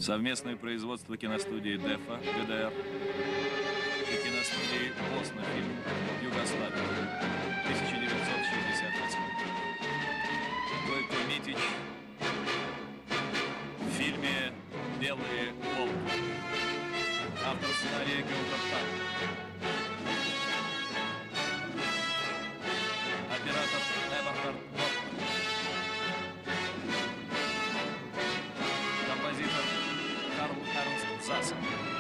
Совместное производство киностудии ДЭФА, ГДР и киностудии «Босна-фильм», Югославия, 1968. Гойко Митич в фильме «Белые волки». Автор сценария Гилберт. Оператор Эверхард Боттман. Композитор Карл Эрнст Засен.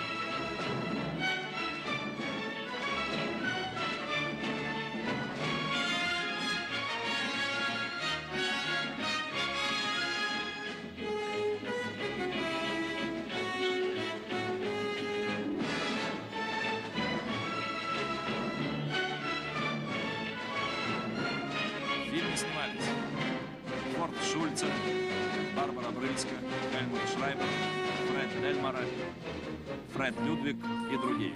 В фильме снимались Хорст Шульце, Барбара Брыльска, Гельмут Шрайбер, Фред Эльмара, Фред Людвиг и другие.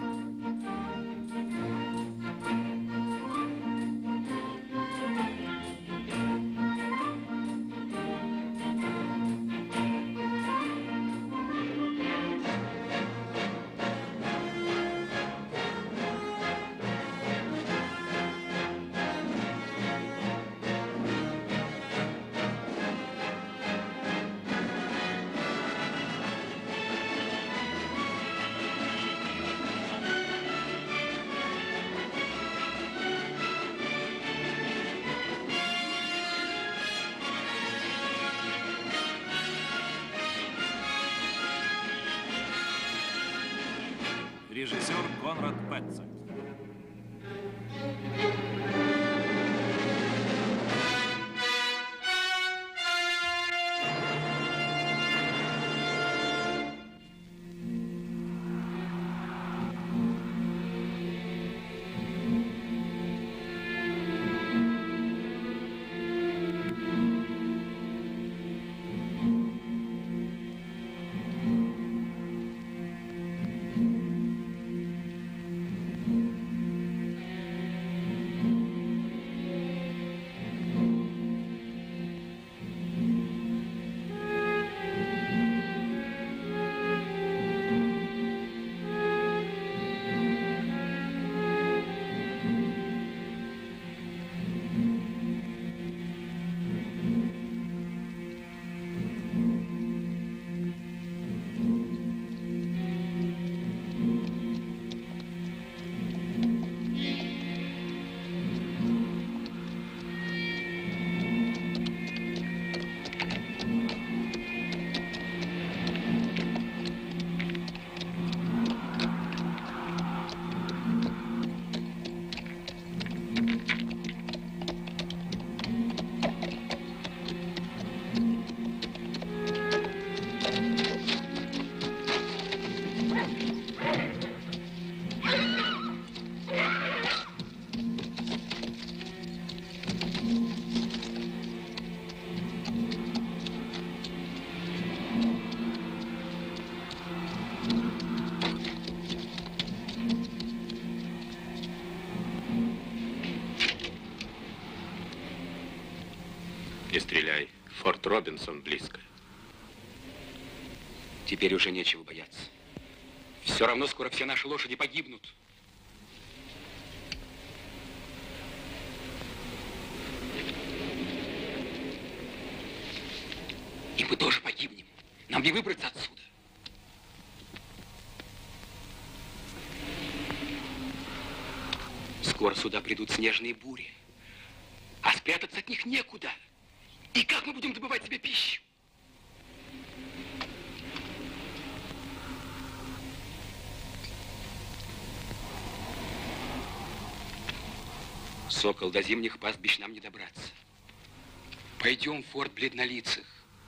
Режиссер Конрад Петце. Не стреляй. Форт Робинсон близко. Теперь уже нечего бояться. Все равно скоро все наши лошади погибнут. И мы тоже погибнем. Нам не выбраться отсюда. Скоро сюда придут снежные бури. А спрятаться от них некуда. И как мы будем добывать себе пищу? Сокол, до зимних пастбищ нам не добраться. Пойдем в форт Бледнолицых.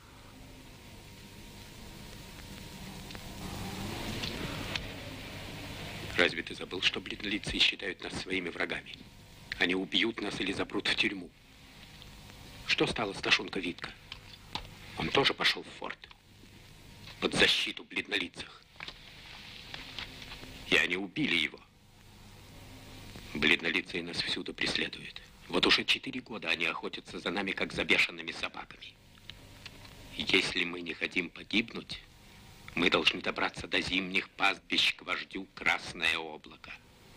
Разве ты забыл, что бледнолицые считают нас своими врагами? Они убьют нас или запрут в тюрьму. Что стало с Ташунко Витко? Он тоже пошел в форт. Под защиту бледнолицых. И они убили его. Бледнолицые нас всюду преследуют. Вот уже 4 года они охотятся за нами, как за бешеными собаками. И если мы не хотим погибнуть, Мы должны добраться до зимних пастбищ к вождю Красное Облако.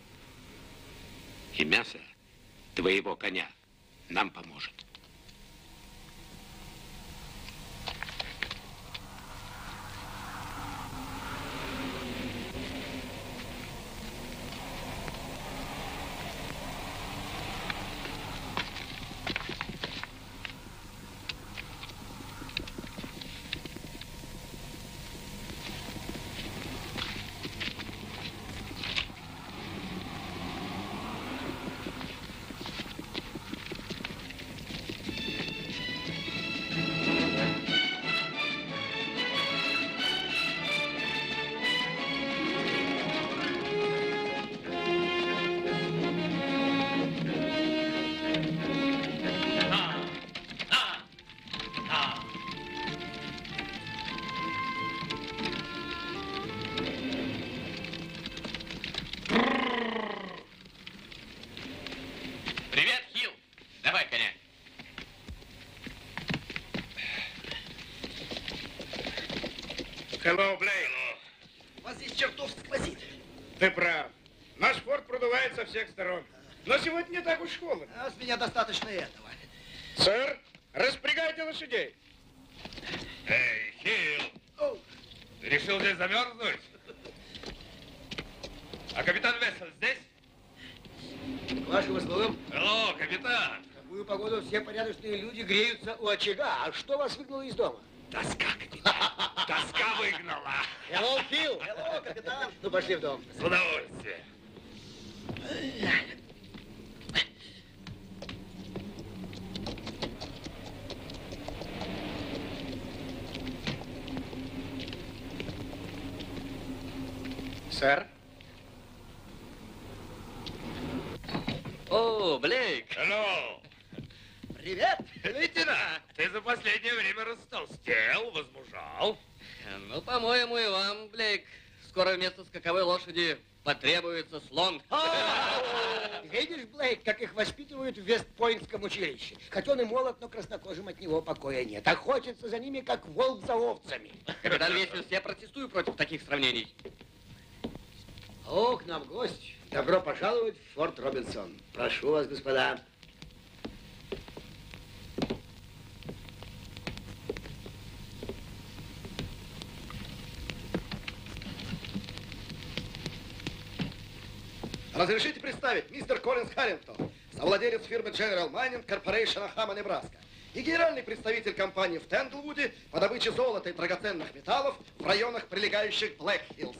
И мясо твоего коня нам поможет. Hello, Блейк. Вас здесь чертовски сквозит. Ты прав. Наш форт продувает со всех сторон. Но сегодня не так уж холодно. А с меня достаточно этого. Сэр, распрягайте лошадей. Эй, Хилл! Ты решил здесь замерзнуть? А капитан Вессел здесь? Вашим услугам. Алло, капитан! В такую погоду все порядочные люди греются у очага. А что вас выгнало из дома? Тоска, капитан. Тоска выгнала. Hello, Фил. Hello, капитан. Ну, пошли в дом. С удовольствием. Сэр? О, Блейк! Алло! Привет. Лейтенант, ты за последнее время растолстел, возмужал. Ну, по-моему, и вам, Блейк, скоро вместо скаковой лошади потребуется слон. Видишь, Блейк, как их воспитывают в Вестпойнтском училище. Хоть он и молод, но краснокожим от него покоя нет. Охотится за ними, как волк за овцами. Капитан Весельс, я протестую против таких сравнений. О, к нам гость. Добро пожаловать в Форт Робинсон. Прошу вас, господа. Разрешите представить, мистер Коллинс Харрингтон, совладелец фирмы General Mining Corporation Ахама, Небраска, и генеральный представитель компании в Тенглвуде по добыче золота и драгоценных металлов в районах, прилегающих к Блэк-Хиллз.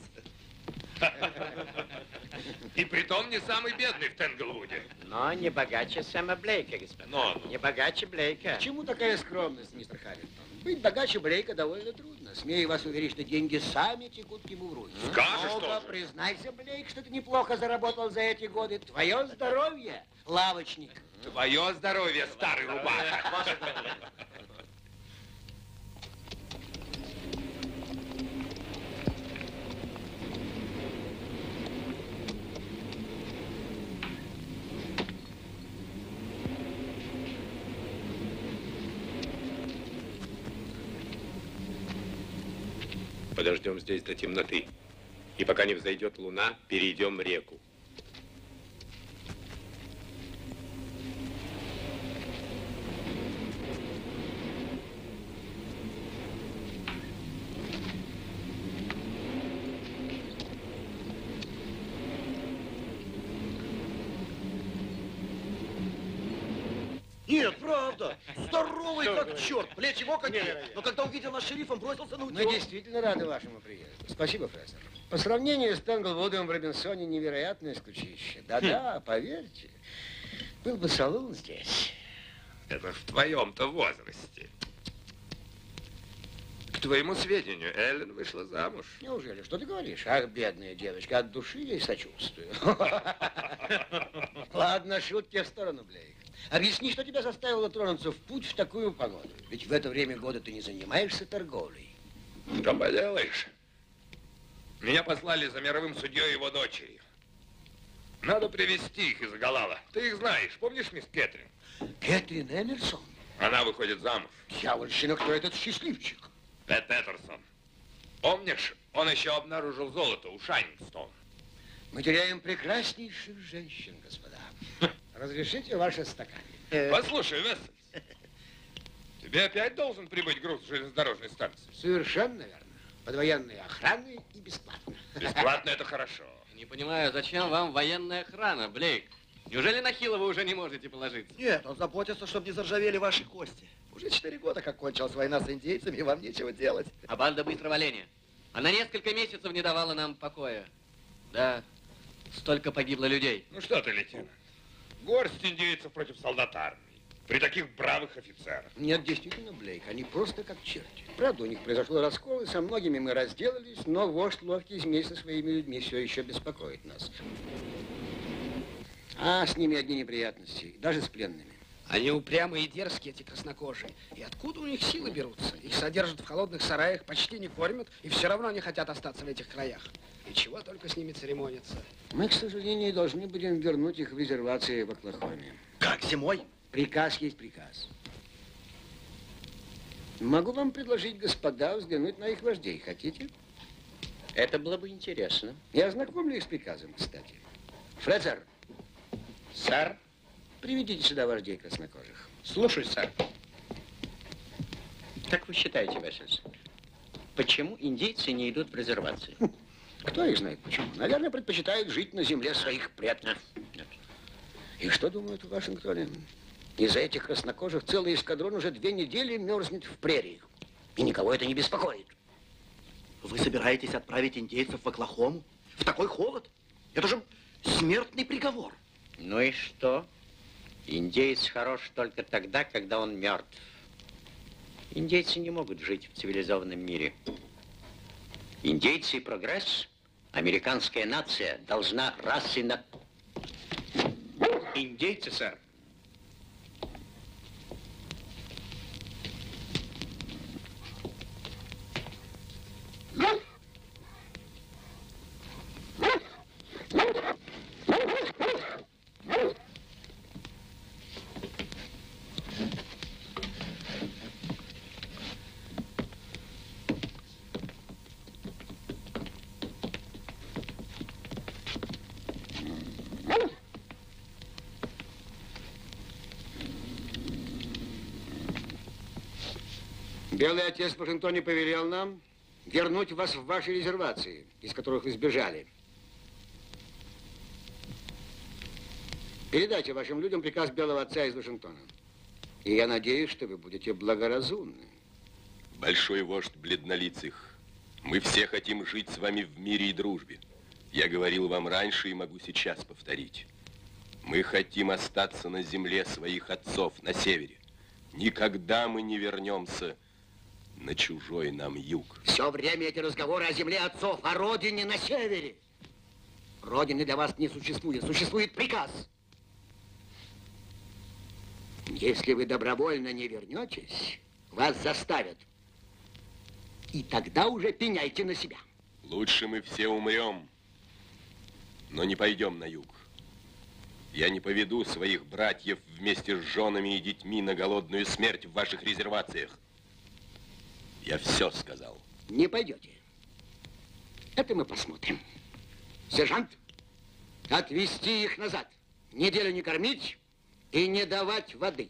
И притом не самый бедный в Тенглвуде. Но не богаче Сэма Блейка, господа. Но. Не богаче Блейка. К чему такая скромность, мистер Харрингтон? Быть богаче Блейка довольно трудно. Смею вас уверить, что деньги сами текут к ему в руки. Скажешь Ну-ка, тоже. признайся, Блейк, что ты неплохо заработал за эти годы. Твое здоровье, лавочник. Твое здоровье, старый рубаха. Подождем здесь до темноты. И пока не взойдет луна, перейдем реку. Нет, правда. Здоровый как черт. Плечи его какие. Но когда увидел нас шерифом, бросился на утек. Мы действительно рады вашему приезду. Спасибо, Фрессер. По сравнению с Тенглвудом в Робинсоне невероятное скучище. Да-да, поверьте. Был бы салон здесь. Это в твоем-то возрасте. К твоему сведению, Эллен вышла замуж. Неужели? Что ты говоришь? Ах, бедная девочка, от души ей сочувствую. Ладно, шутки в сторону, Блейк. Объясни, что тебя заставило тронуться в путь в такую погоду. Ведь в это время года ты не занимаешься торговлей. Что поделаешь? Меня послали за мировым судьей его дочерью. Надо привезти их из Галала. Ты их знаешь. Помнишь мисс Кэтрин? Кэтрин Эмерсон? Она выходит замуж. Дьявольщина, кто этот счастливчик? Пэт Петерсон. Помнишь, он еще обнаружил золото у Шайнстон. Мы теряем прекраснейших женщин, господа. Разрешите ваши стаканы? Послушай, Вессельс, тебе опять должен прибыть груз с железнодорожной станции. Совершенно верно. Под военной охраной и бесплатно. Бесплатно это хорошо. Не понимаю, зачем вам военная охрана, Блейк? Неужели на Хилла вы уже не можете положиться? Нет, он заботится, чтобы не заржавели ваши кости. Уже 4 года, как кончилась война с индейцами, и вам нечего делать. А банда быстрого оленя? Она несколько месяцев не давала нам покоя. Да, столько погибло людей. Ну что ты, лейтенант, горсть индейцев против солдат армии. При таких бравых офицерах. Нет, действительно, Блейк, они просто как черти. Правда, у них произошел раскол, и со многими мы разделались, но вождь ловкий змей со своими людьми все еще беспокоит нас. А с ними одни неприятности, даже с пленными. Они упрямые и дерзкие, эти краснокожие. И откуда у них силы берутся? Их содержат в холодных сараях, почти не кормят, и все равно не хотят остаться в этих краях. И чего только с ними церемониться. Мы, к сожалению, должны будем вернуть их в резервации в Оклахоме. Как, зимой? Приказ есть приказ. Могу вам предложить, господа, взглянуть на их вождей. Хотите? Это было бы интересно. Я ознакомлю их с приказом, кстати. Фрезер. Сэр? Приведите сюда вождей краснокожих. Слушай, сэр. Как вы считаете, Вессельс, почему индейцы не идут в резервации? Кто их знает почему? Наверное, предпочитают жить на земле своих предков. Нет. И что думают в Вашингтоне? Из-за этих краснокожих целый эскадрон уже 2 недели мерзнет в прериях. И никого это не беспокоит. Вы собираетесь отправить индейцев в Оклахому? В такой холод? Это же смертный приговор. Ну и что? Индеец хорош только тогда, когда он мертв. Индейцы не могут жить в цивилизованном мире. Индейцы и прогресс, американская нация должна раз и на... Индейцы, сэр. Белый отец в Вашингтоне повелел нам вернуть вас в ваши резервации, из которых вы сбежали. Передайте вашим людям приказ Белого отца из Вашингтона. И я надеюсь, что вы будете благоразумны. Большой вождь бледнолицых, мы все хотим жить с вами в мире и дружбе. Я говорил вам раньше и могу сейчас повторить. Мы хотим остаться на земле своих отцов на севере. Никогда мы не вернемся на чужой нам юг. Все время эти разговоры о земле отцов, о родине на севере. Родины для вас не существует. Существует приказ. Если вы добровольно не вернетесь, вас заставят. И тогда уже пеняйте на себя. Лучше мы все умрем, но не пойдем на юг. Я не поведу своих братьев вместе с женами и детьми на голодную смерть в ваших резервациях. Я все сказал. Не пойдете. Это мы посмотрим. Сержант, отвезти их назад. Неделю не кормить и не давать воды.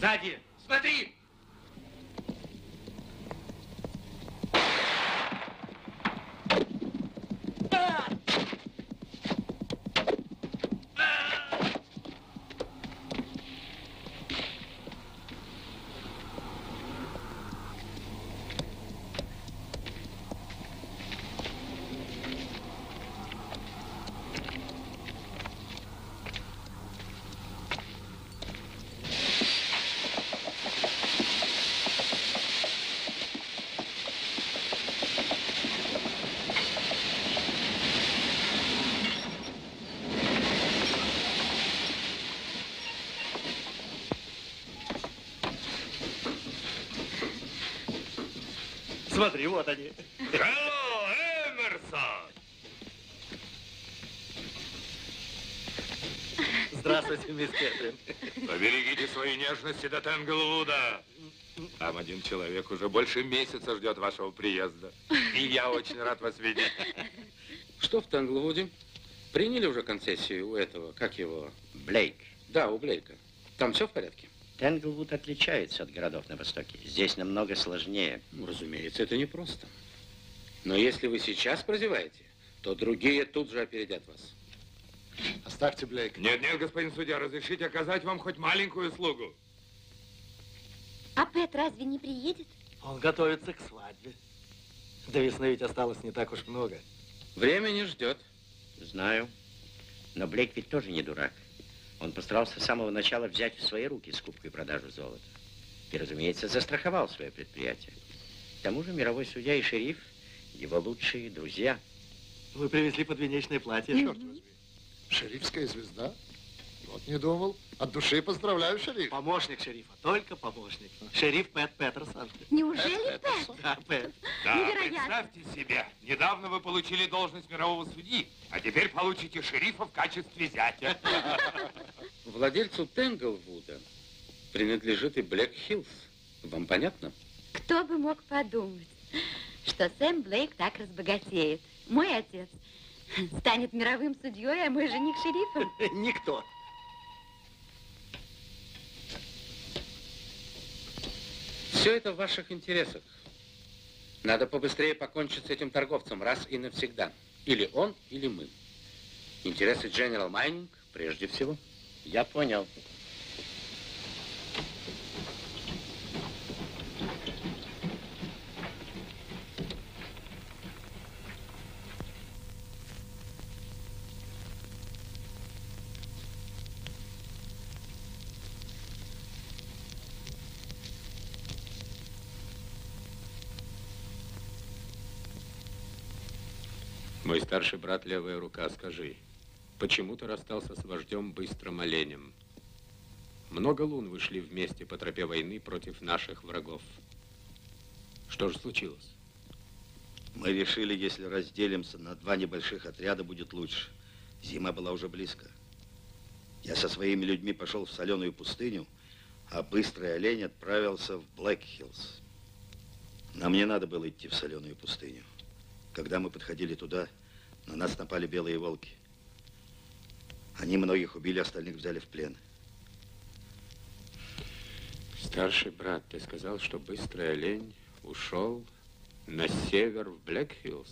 Сзади! Смотри! Смотри, вот они. Hello, Эмерсон! Здравствуйте, мисс Кэтрин. Поберегите свои нежности до Тенглвуда. Там один человек уже больше месяца ждет вашего приезда. И я очень рад вас видеть. Что в Тенглвуде? Приняли уже концессию у этого, как его? Блейк. Да, у Блейка. Там все в порядке? Тенглвуд отличается от городов на Востоке. Здесь намного сложнее. Ну, разумеется, это непросто. Но если вы сейчас прозеваете, то другие тут же опередят вас. Оставьте Блейка. Нет, нет, господин судья, разрешите оказать вам хоть маленькую услугу. А Пэт разве не приедет? Он готовится к свадьбе. До весны ведь осталось не так уж много. Время не ждет. Знаю. Но Блейк ведь тоже не дурак. Он постарался с самого начала взять в свои руки скупку и продажу золота. И, разумеется, застраховал свое предприятие. К тому же мировой судья и шериф – его лучшие друзья. Вы привезли подвенечное платье. Черт возьми. Шерифская звезда? Вот не думал. От души поздравляю, шериф. Помощник шерифа, только помощник. Шериф Пэт Петерсон. Неужели Пэт? Да, Пэт. Да, Невероятно. представьте себе, недавно вы получили должность мирового судьи, а теперь получите шерифа в качестве зятя. Владельцу Тенглвуда принадлежит и Блэк Хиллз. Вам понятно? Кто бы мог подумать, что Сэм Блейк так разбогатеет. Мой отец станет мировым судьей, а мой жених шерифом. Никто. Все это в ваших интересах. Надо побыстрее покончить с этим торговцем раз и навсегда. Или он, или мы. Интересы General Mining прежде всего. Я понял. Мой старший брат, левая рука, скажи, почему ты расстался с вождем Быстрым Оленем? Много лун вы шли вместе по тропе войны против наших врагов. Что же случилось? Мы решили, если разделимся на два небольших отряда, будет лучше. Зима была уже близко. Я со своими людьми пошел в соленую пустыню, а Быстрый Олень отправился в Блэк-Хиллз. Нам не надо было идти в соленую пустыню. Когда мы подходили туда, на нас напали белые волки. Они многих убили, остальных взяли в плен. Старший брат, ты сказал, что Быстрый Олень ушел на север в Блэк-Хиллз.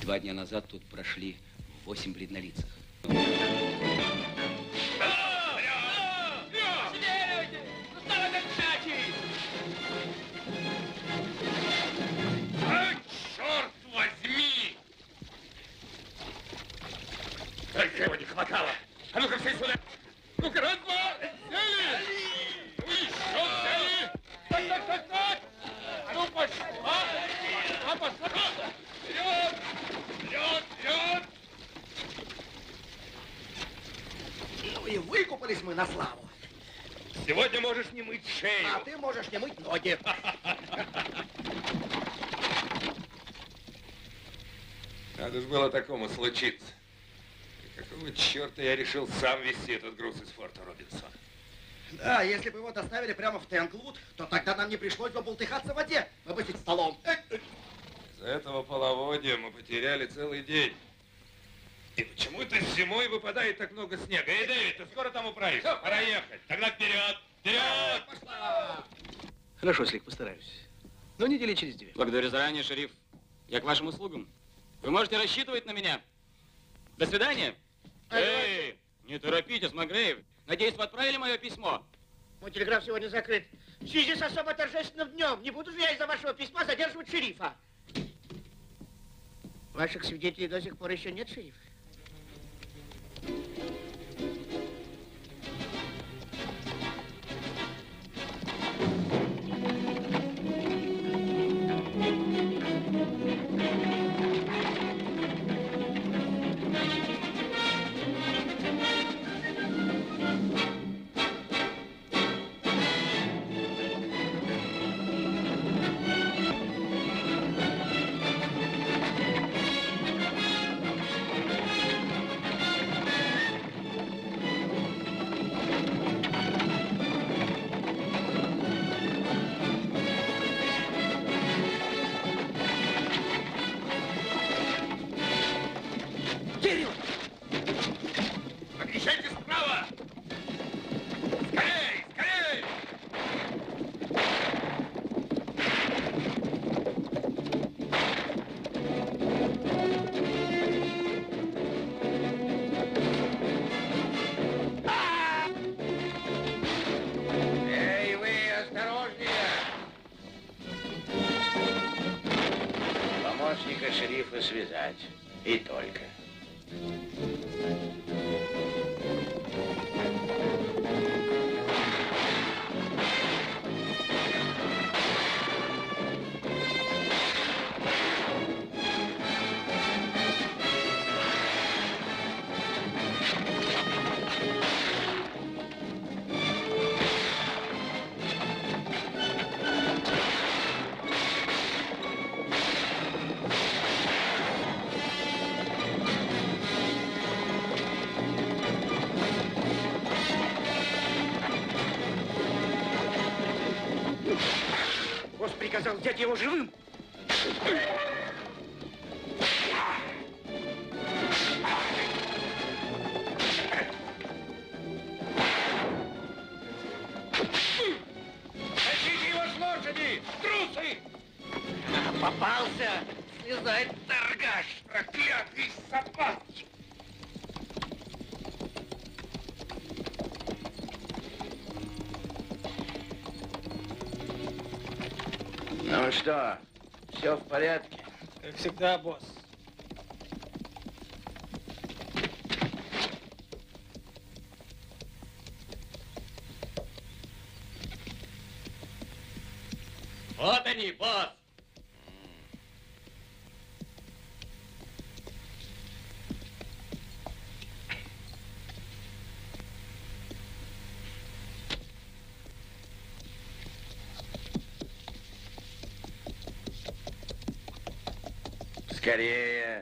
2 дня назад тут прошли 8 бледнолицых. А, черт возьми! Только его не хватало. А ну-ка все сюда. Ну-ка, раз, два, взяли! Ну еще взяли! Так, так, так, так! А ну пошла! А пошла! Вперед! Вперед, вперед! Ну и выкупались мы на славу. Сегодня можешь не мыть шею. А ты можешь не мыть ноги. Надо же было такому случиться. И какого черта я решил сам везти этот груз из форта Робинсона? Да, если бы его доставили прямо в Тенклвуд, то тогда нам не пришлось бы болтыхаться в воде. Мы бы сидеть столом. Из-за этого половодья мы потеряли целый день. И почему это зимой выпадает так много снега? Эй, Дэвид, ты скоро там управишься? Пора ехать. Тогда вперед! Вперед! Пошла! Хорошо, Слик, постараюсь. Но недели через 2. Благодарю заранее, шериф. Я к вашим услугам. Вы можете рассчитывать на меня. До свидания. Эй, не торопитесь, Макгрейв. Надеюсь, вы отправили мое письмо? Мой телеграф сегодня закрыт. В связи с особо торжественным днем. Не буду же я из-за вашего письма задерживать шерифа. Ваших свидетелей до сих пор еще нет, шериф? Подъезжайте справа! Скорей, скорей! Эй, вы, осторожнее! Помощника шерифа связать. И только. Босс приказал взять его живым. Тащите его с лошади! Трусы! Попался! Слезай, торгаш! Проклятый собак! Ну что, все в порядке? Как всегда, босс. Вот они, босс. Скорее.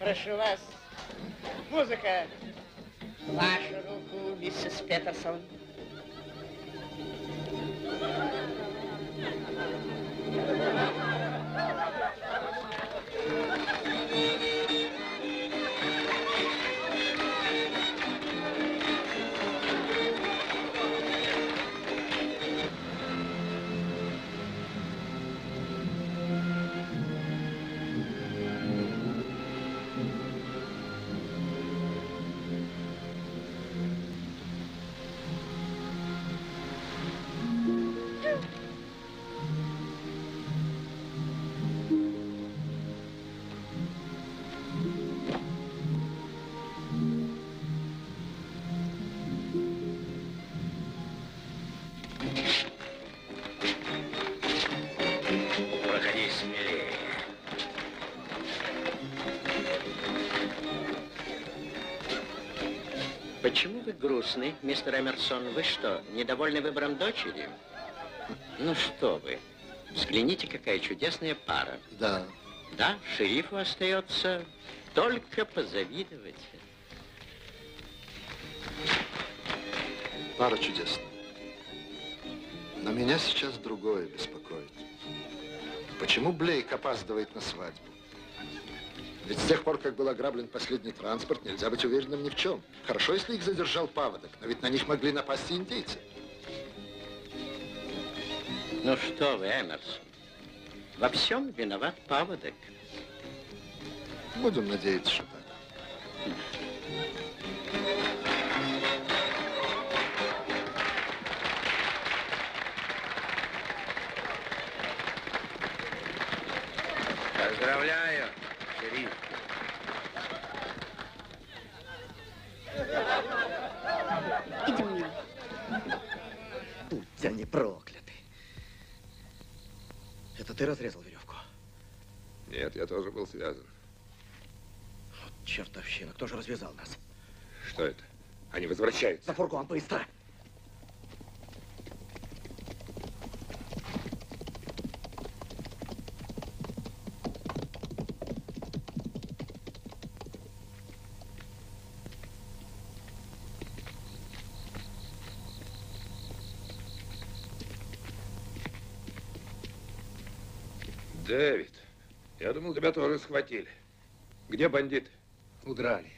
Прошу вас. Музыка. Вашу руку, миссис Петерсон. Проходи смелее. Почему вы грустный, мистер Эмерсон? Вы что, недовольны выбором дочери? Ну что вы, взгляните, какая чудесная пара. Да. Да, шерифу остается только позавидовать. Пара чудесная. Но меня сейчас другое беспокоит. Почему Блейк опаздывает на свадьбу? Ведь с тех пор, как был ограблен последний транспорт, нельзя быть уверенным ни в чем. Хорошо, если их задержал паводок, но ведь на них могли напасть и индейцы. Ну что вы, Эмерсон, во всем виноват паводок. Будем надеяться, что так. Поздравляю, шериф. Идем, милый. Будь они прокляты. Это ты разрезал веревку? Нет, я тоже был связан. Вот чертовщина, кто же развязал нас? Что это? Они возвращаются. За фургон, быстро! Дэвид, я думал, тебя тоже схватили. Где бандиты? Удрали.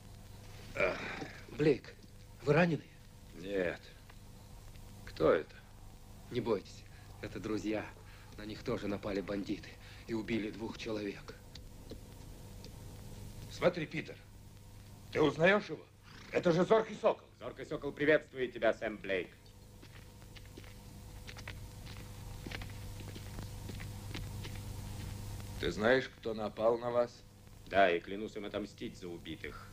Блейк, вы ранены? Нет. Кто это? Не бойтесь, это друзья. На них тоже напали бандиты и убили 2 человек. Смотри, Питер, ты узнаешь его? Это же Зоркий Сокол. Зоркий Сокол приветствует тебя, Сэм Блейк. Ты знаешь, кто напал на вас? Да, и клянусь им отомстить за убитых.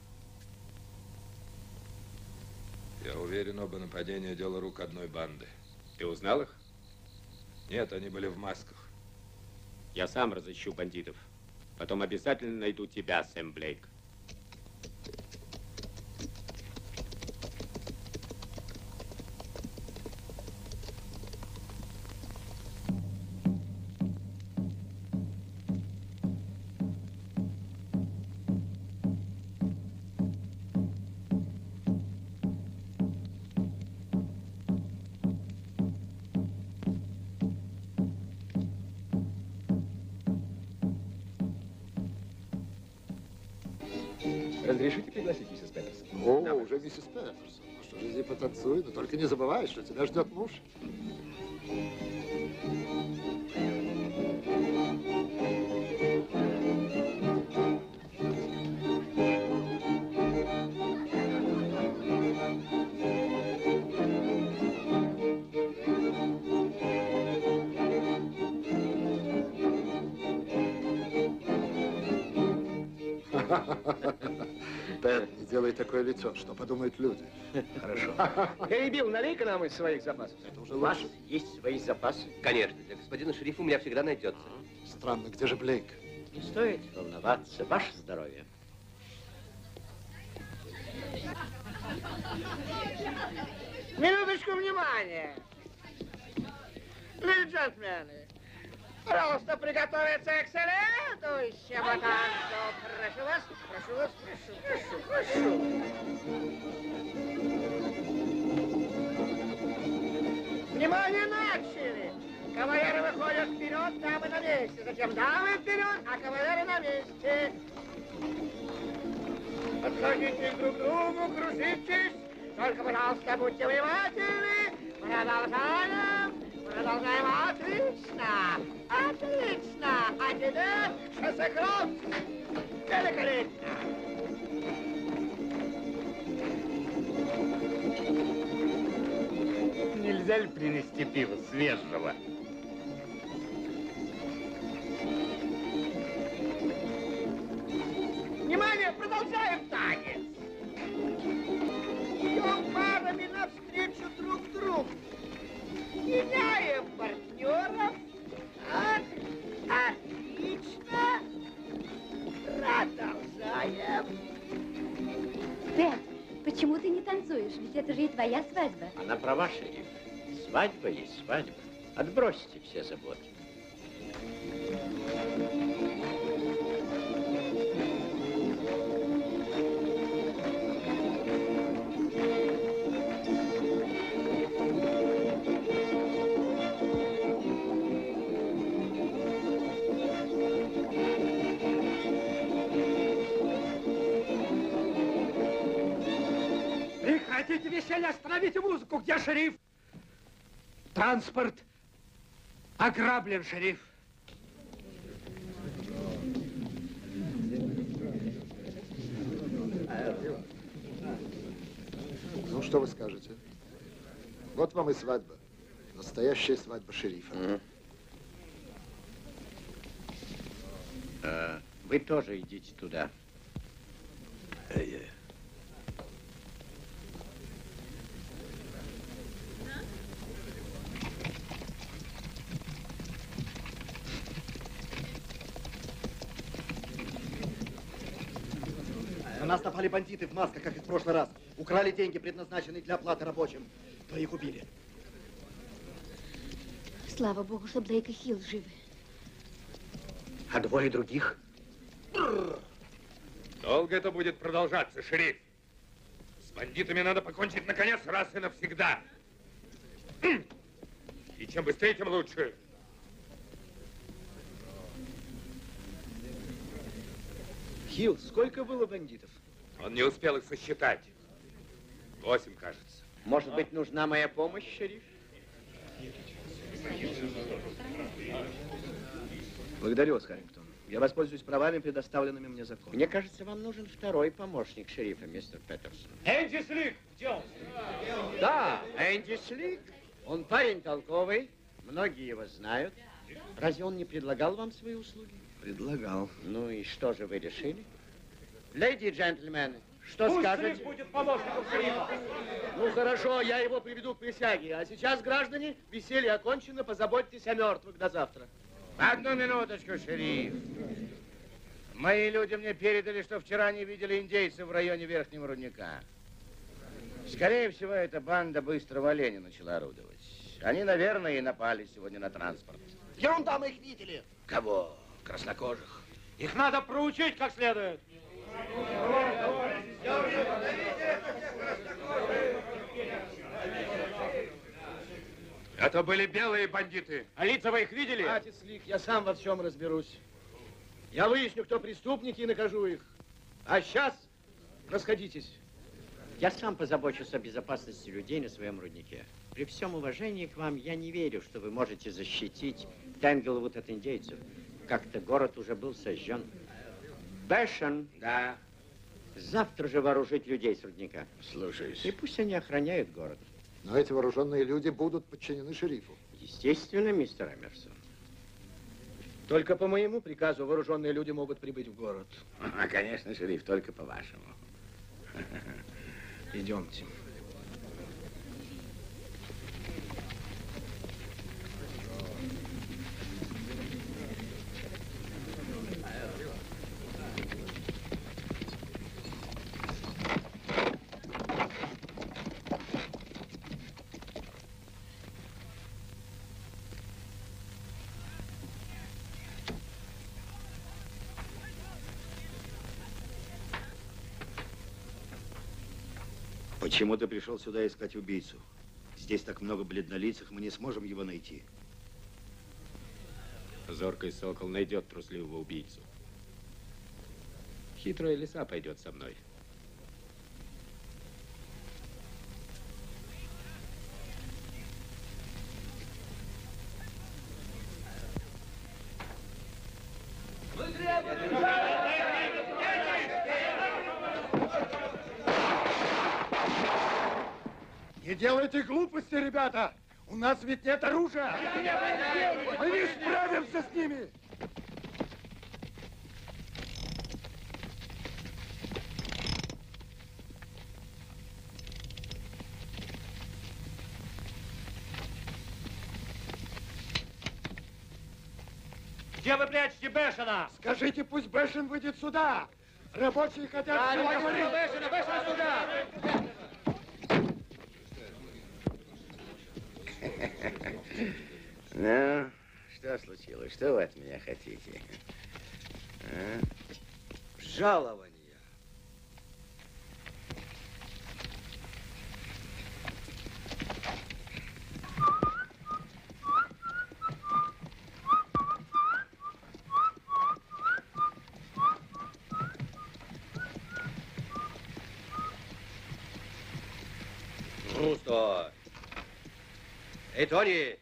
Я уверен, оба нападения — дело рук одной банды. Ты узнал их? Нет, они были в масках. Я сам разыщу бандитов. Потом обязательно найду тебя, Сэм Блейк. Разрешите пригласить миссис Петерсон? О, уже миссис Петерсон. Ну что же, иди потанцуй, но только не забывай, что тебя ждет муж. Пэт, не делай такое лицо, что подумают люди. Хорошо. Эй, Билл, налей-ка нам из своих запасов. Это уже у вас есть свои запасы? Конечно, для господина шерифа у меня всегда найдется. Странно, где же Блейк? Не стоит волноваться. Ваше здоровье. Минуточку внимания. Леди джентльмены, Пожалуйста, приготовиться к следующему танцу. Прошу вас, прошу вас, прошу. Внимание, начали! Кавалеры выходят вперед, дамы на месте. Затем дамы вперед, а кавалеры на месте. Подходите друг к другу, кружитесь. Только, пожалуйста, будьте внимательны. Продолжаем. Отлично. А теперь шоссе кросс. Великолепно. Нельзя ли принести пиво свежего? Внимание, продолжаем танец. Идем парами навстречу друг другу. Меняем партнеров. Так, отлично. Продолжаем. Фред, почему ты не танцуешь? Ведь это же и твоя свадьба. Она права, шериф. Свадьба есть свадьба. Отбросьте все заботы. Прекратите веселье, остановите музыку. Где шериф? Транспорт ограблен, шериф. Ну, что вы скажете? Вот вам и свадьба. Настоящая свадьба шерифа. Вы тоже идите туда. На нас напали бандиты в масках, как и в прошлый раз. Украли деньги, предназначенные для оплаты рабочим. Двоих убили. Слава богу, что Блейк и Хилл живы. А двое других? Долго это будет продолжаться, шериф? С бандитами надо покончить, наконец, раз и навсегда. И чем быстрее, тем лучше. Хилл, сколько было бандитов? Он не успел их сосчитать. 8, кажется. Может быть, нужна моя помощь, шериф? Благодарю вас, Харрингтон. Я воспользуюсь правами, предоставленными мне законом. Мне кажется, вам нужен второй помощник шерифа, мистер Петерсон. Энди Слик, где он? Да, Энди Слик. Он парень толковый, многие его знают. Разве он не предлагал вам свои услуги? Предлагал. Ну и что же вы решили? Леди и джентльмены, что Пусть скажете? Слик будет помощником шерифа. Ну, хорошо, я его приведу к присяге. А сейчас, граждане, веселье окончено, позаботьтесь о мертвых до завтра. Одну минуточку, шериф. Мои люди мне передали, что вчера они видели индейцев в районе Верхнего рудника. Скорее всего, эта банда быстрого оленя начала орудовать. Они, наверное, и напали сегодня на транспорт. Ерунда, мы их видели. Кого? Краснокожих? Их надо проучить как следует. Это были белые бандиты. А лица вы их видели? Хватит, Слик, я сам во всем разберусь. Я выясню, кто преступники, и накажу их. А сейчас расходитесь. Я сам позабочусь о безопасности людей на своем руднике. При всем уважении к вам, я не верю, что вы можете защитить Тэнглвуд от индейцев. Как-то город уже был сожжен. Бэшен. Да. Завтра же вооружить людей с рудника. Слушаюсь. И пусть они охраняют город. Но эти вооруженные люди будут подчинены шерифу. Естественно, мистер Эмерсон. Только по моему приказу вооруженные люди могут прибыть в город. Конечно, шериф, только по-вашему. Идемте. Почему ты пришел сюда искать убийцу? Здесь так много бледнолицых, мы не сможем его найти. Зоркий сокол найдет трусливого убийцу. Хитрая лиса пойдет со мной. Не делайте глупости, ребята! У нас ведь нет оружия! Мы не справимся с ними! Где вы прячете Бешена? Скажите, пусть Бешен выйдет сюда! Рабочие хотят... Бешена сюда! Ну, что случилось? Что вы от меня хотите? А? Жалование. Ну, стой. Эй, Тони!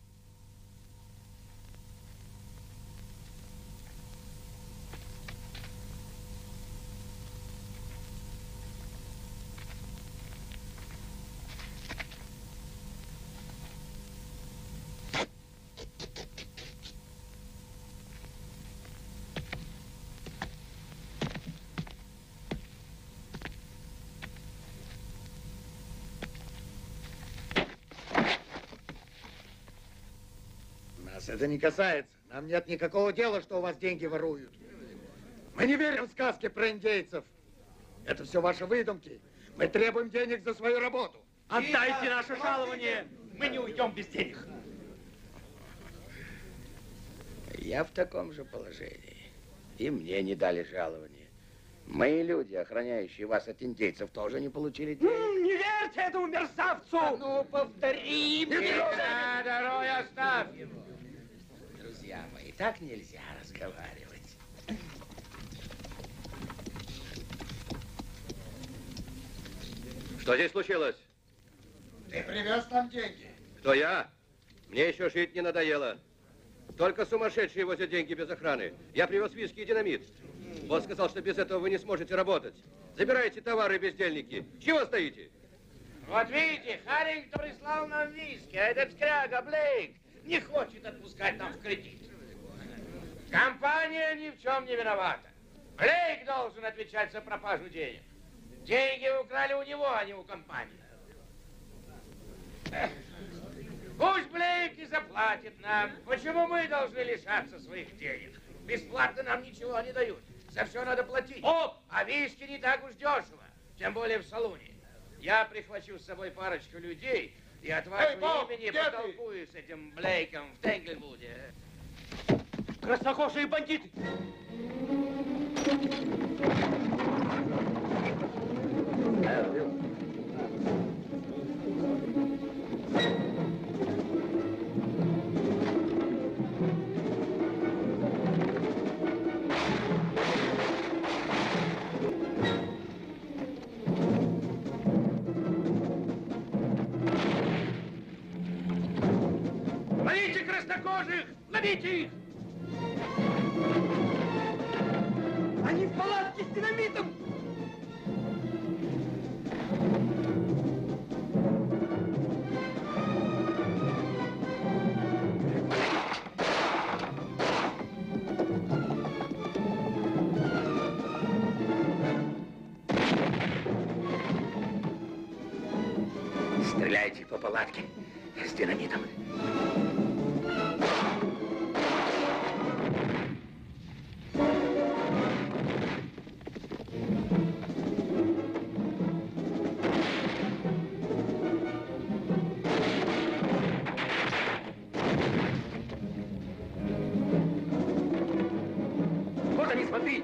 Нас это не касается. Нам нет никакого дела, что у вас деньги воруют. Мы не верим в сказки про индейцев. Это все ваши выдумки. Мы требуем денег за свою работу. Отдайте наше жалование! Мы не уйдем без денег. Я в таком же положении. И мне не дали жалования. Мои люди, охраняющие вас от индейцев, тоже не получили денег. Не верьте этому мерзавцу! А ну, повтори мне. Не надо, Рой, оставь его. Друзья мои, так нельзя разговаривать. Что здесь случилось? Ты привез нам деньги. Кто я? Мне еще жить не надоело. Только сумасшедшие возят деньги без охраны. Я привез виски и динамит. Босс сказал, что без этого вы не сможете работать. Забирайте товары, бездельники. Чего стоите? Вот видите, Харрингтон прислал нам виски, а этот скряга Блейк не хочет отпускать нам в кредит. Компания ни в чем не виновата. Блейк должен отвечать за пропажу денег. Деньги украли у него, а не у компании. Пусть Блейк и заплатит нам. Почему мы должны лишаться своих денег? Бесплатно нам ничего не дают. За все надо платить. А виски не так уж дешево. Тем более в салоне. Я прихвачу с собой парочку людей и от вашего имени потолкую с этим Блейком в Тенглвуде. Краснокожие бандиты! Ловите краснокожих! Ловите их! Они в палатке с динамитом! Стреляйте по палатке с динамитом. Вот они, смотри!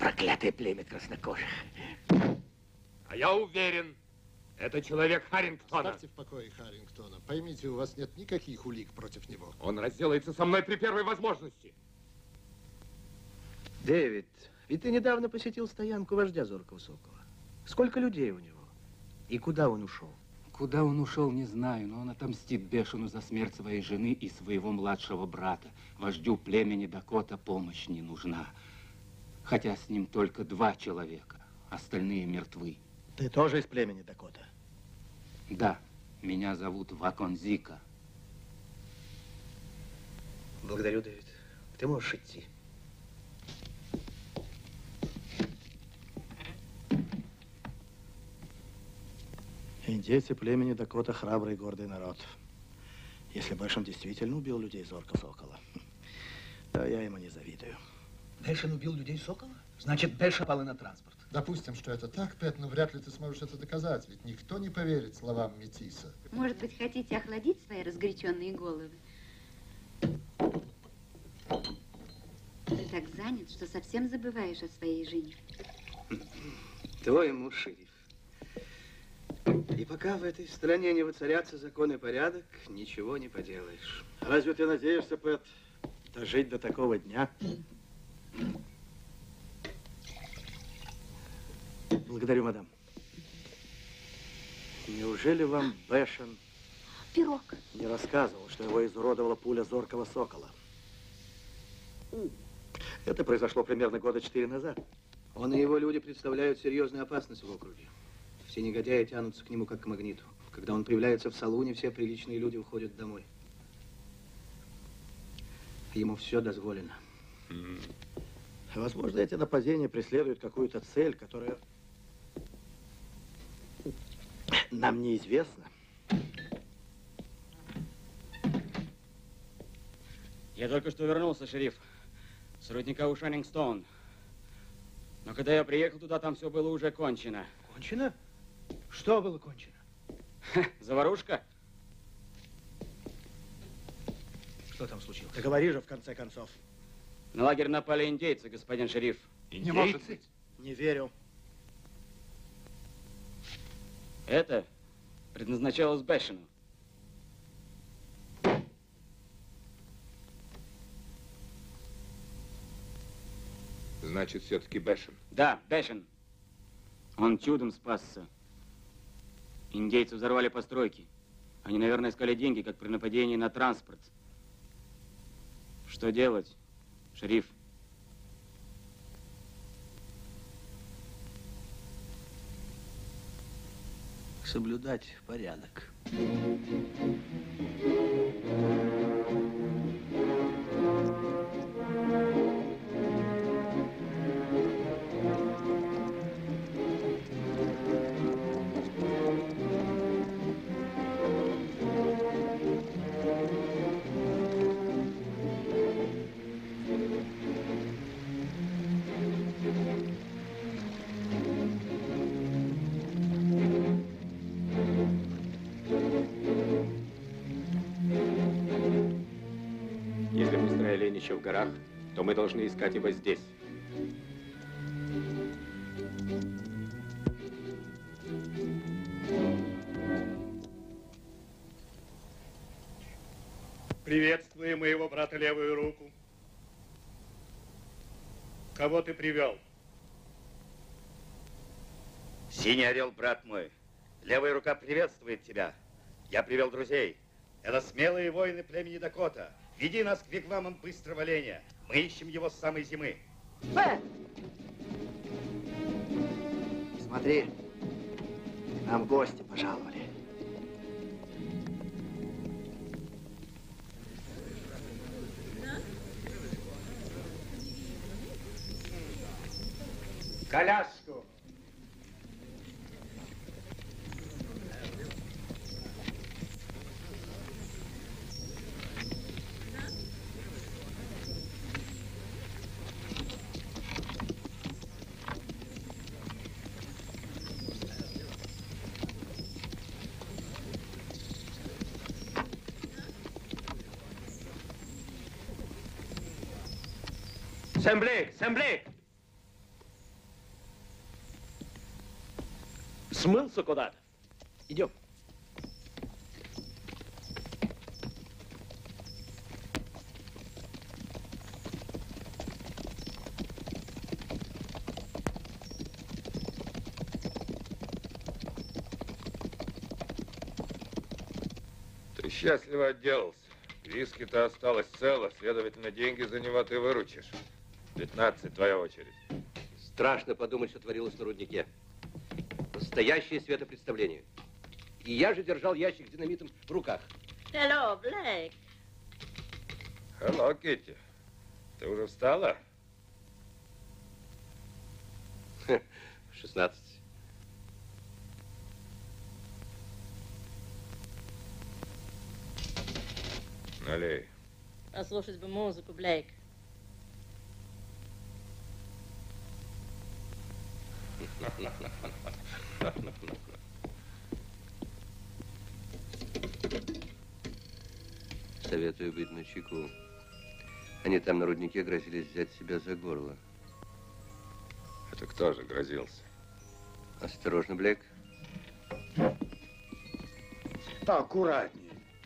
Проклятое племя краснокожих. А я уверен, это человек Харрингтона. Оставьте в покое Харрингтона. Поймите, у вас нет никаких улик против него. Он разделается со мной при первой возможности. Дэвид, ведь ты недавно посетил стоянку вождя Зоркого Сокола. Сколько людей у него? И куда он ушел? Куда он ушел, не знаю, но он отомстит Бешену за смерть своей жены и своего младшего брата. Вождю племени Дакота помощь не нужна. Хотя с ним только 2 человека, остальные мертвы. Ты тоже из племени Дакота? Да, меня зовут Ваконзика. Благодарю, Дэвид. Ты можешь идти. Индейцы племени Дакота храбрый и гордый народ. Если Бэшен действительно убил людей Зорка Сокола, то я ему не завидую. Бэшен убил людей Сокола? Значит, Бэшен пал на транспорт. Допустим, что это так, Пэт, но вряд ли ты сможешь это доказать, ведь никто не поверит словам Метиса. Может быть, хотите охладить свои разгоряченные головы? Ты так занят, что совсем забываешь о своей жене. Твой муж шериф. И пока в этой стране не воцарятся закон и порядок, ничего не поделаешь. Разве ты надеешься, Пэт, дожить до такого дня? Благодарю, мадам. Неужели вам Бэшен Пирог. не рассказывал, что его изуродовала пуля Зоркого Сокола? Это произошло примерно года 4 назад. Он и его люди представляют серьезную опасность в округе. Все негодяи тянутся к нему как к магниту. Когда он появляется в салуне, все приличные люди уходят домой. Ему все дозволено. Возможно, эти нападения преследуют какую-то цель, которая нам неизвестна. Я только что вернулся, шериф, с рудника у Шаннингстоун. Но когда я приехал туда, там все было уже кончено. Кончено? Что было кончено? Заварушка? Что там случилось? Да говори же, в конце концов. На лагерь напали индейцы, господин шериф. Не может быть. Не верю. Это предназначалось Бэшену. Значит, все-таки Бэшен. Да, Бэшен. Он чудом спасся. Индейцы взорвали постройки. Они, наверное, искали деньги, как при нападении на транспорт. Что делать, шериф? Соблюдать порядок. Если мы строили Ленича в горах, то мы должны искать его здесь. Приветствую моего брата левую руку. Кого ты привел? Синий орел, брат мой. Левая рука приветствует тебя. Я привел друзей. Это смелые воины племени Дакота. Веди нас к вигвамам быстрого оленя. Мы ищем его с самой зимы. Смотри, нам гости пожаловали. Коляску. Сэм Блейк! Сэм Блейк! Смылся куда-то. Идем. Ты счастливо отделался. Виски-то осталось цело, следовательно, деньги за него ты выручишь. 15, твоя очередь. Страшно подумать, что творилось на руднике. Настоящее светопредставление. И я же держал ящик с динамитом в руках. Hello, Блейк. Hello, Китти. Ты уже встала? 16. Налей. Послушать бы музыку, Блейк. Советую быть начеку. Они там на руднике грозились взять себя за горло. Это кто же грозился? Осторожно, Блейк. Аккуратнее.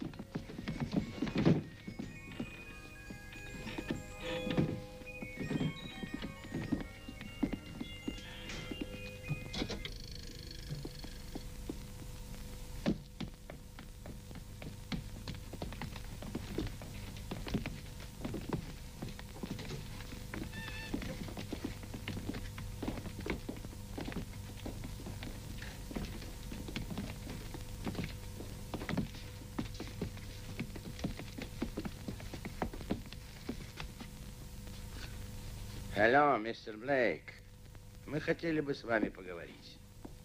Алло, мистер Блейк. Мы хотели бы с вами поговорить.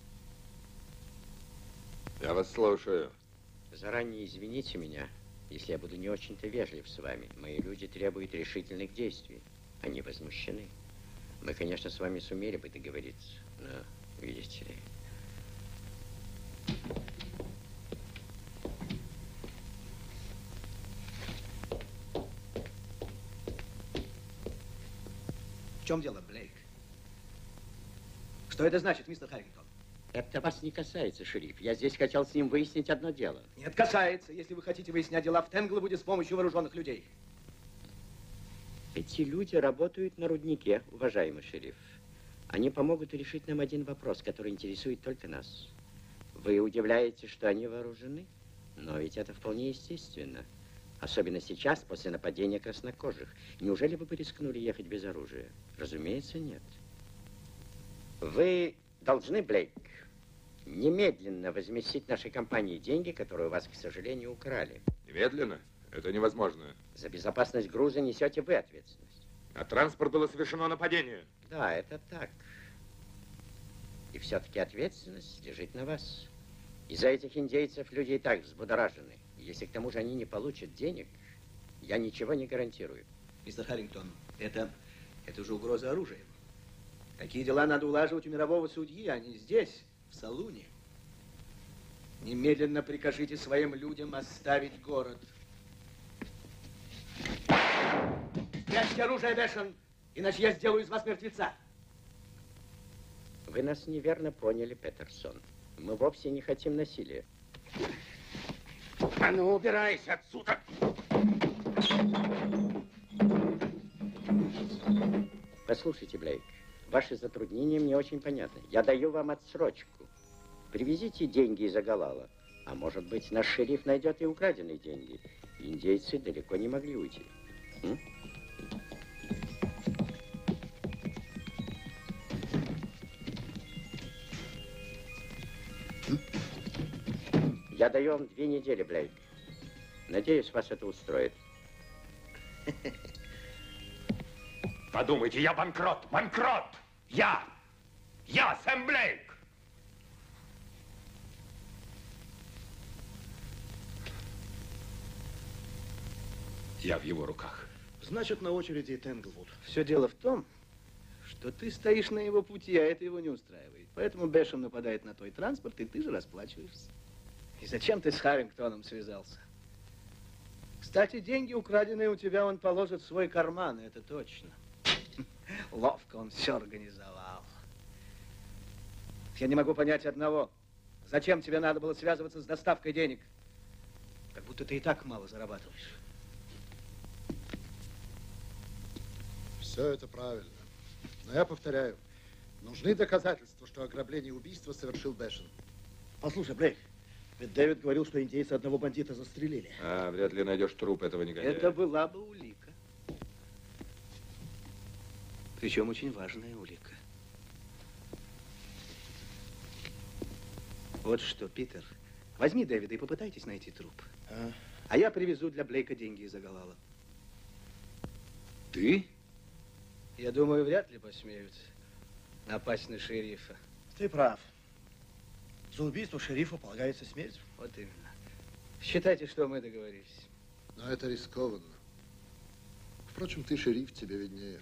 Я вас слушаю. Заранее извините меня, если я буду не очень-то вежлив с вами. Мои люди требуют решительных действий. Они возмущены. Мы, конечно, с вами сумели бы договориться, но, видите ли... В чем дело, Блейк? Что это значит, мистер Харрингтон? Это вас не касается, шериф. Я здесь хотел с ним выяснить одно дело. Нет, касается, если вы хотите выяснять дела в Тенглвуде с помощью вооруженных людей. Эти люди работают на руднике, уважаемый шериф. Они помогут решить нам один вопрос, который интересует только нас. Вы удивляетесь, что они вооружены? Но ведь это вполне естественно. Особенно сейчас, после нападения краснокожих. Неужели вы бы рискнули ехать без оружия? Разумеется, нет. Вы должны, Блейк, немедленно возместить нашей компании деньги, которые у вас, к сожалению, украли. Немедленно? Это невозможно. За безопасность груза несете вы ответственность. На транспорт было совершено нападение. Да, это так. И все-таки ответственность лежит на вас. Из-за этих индейцев люди и так взбудоражены. Если к тому же они не получат денег, я ничего не гарантирую. Мистер Харрингтон, это уже угроза оружием. Такие дела надо улаживать у мирового судьи, а не здесь, в салуне. Немедленно прикажите своим людям оставить город. Спрячьте оружие, Бешен, иначе я сделаю из вас мертвеца. Вы нас неверно поняли, Петерсон. Мы вовсе не хотим насилия. А ну, убирайся отсюда! Послушайте, Блейк, ваши затруднения мне очень понятны. Я даю вам отсрочку. Привезите деньги из Агалала. А может быть, наш шериф найдет и украденные деньги. Индейцы далеко не могли уйти. Я даю вам 2 недели, Блейк. Надеюсь, вас это устроит. Подумайте, я банкрот! Банкрот! Я, Сэм Блейк! Я в его руках. Значит, на очереди Тенглвуд. Все дело в том, что ты стоишь на его пути, а это его не устраивает. Поэтому Бешем нападает на твой транспорт, и ты же расплачиваешься. И зачем ты с Харрингтоном связался? Кстати, деньги, украденные у тебя, он положит в свой карман, это точно. Ловко он все организовал. Я не могу понять одного. Зачем тебе надо было связываться с доставкой денег? Как будто ты и так мало зарабатываешь. Все это правильно. Но я повторяю, нужны доказательства, что ограбление и убийство совершил Бэшен. Послушай, Блейк, ведь Дэвид говорил, что индейцы одного бандита застрелили. А, вряд ли найдешь труп этого негодяя. Это была бы улика. Причем очень важная улика. Вот что, Питер, возьми Дэвида и попытайтесь найти труп. А я привезу для Блейка деньги из Агалала. Ты? Я думаю, вряд ли посмеют напасть на шерифа. Ты прав. За убийство шерифа полагается смерть. Вот именно. Считайте, что мы договорились. Но это рискованно. Впрочем, ты шериф, тебе виднее.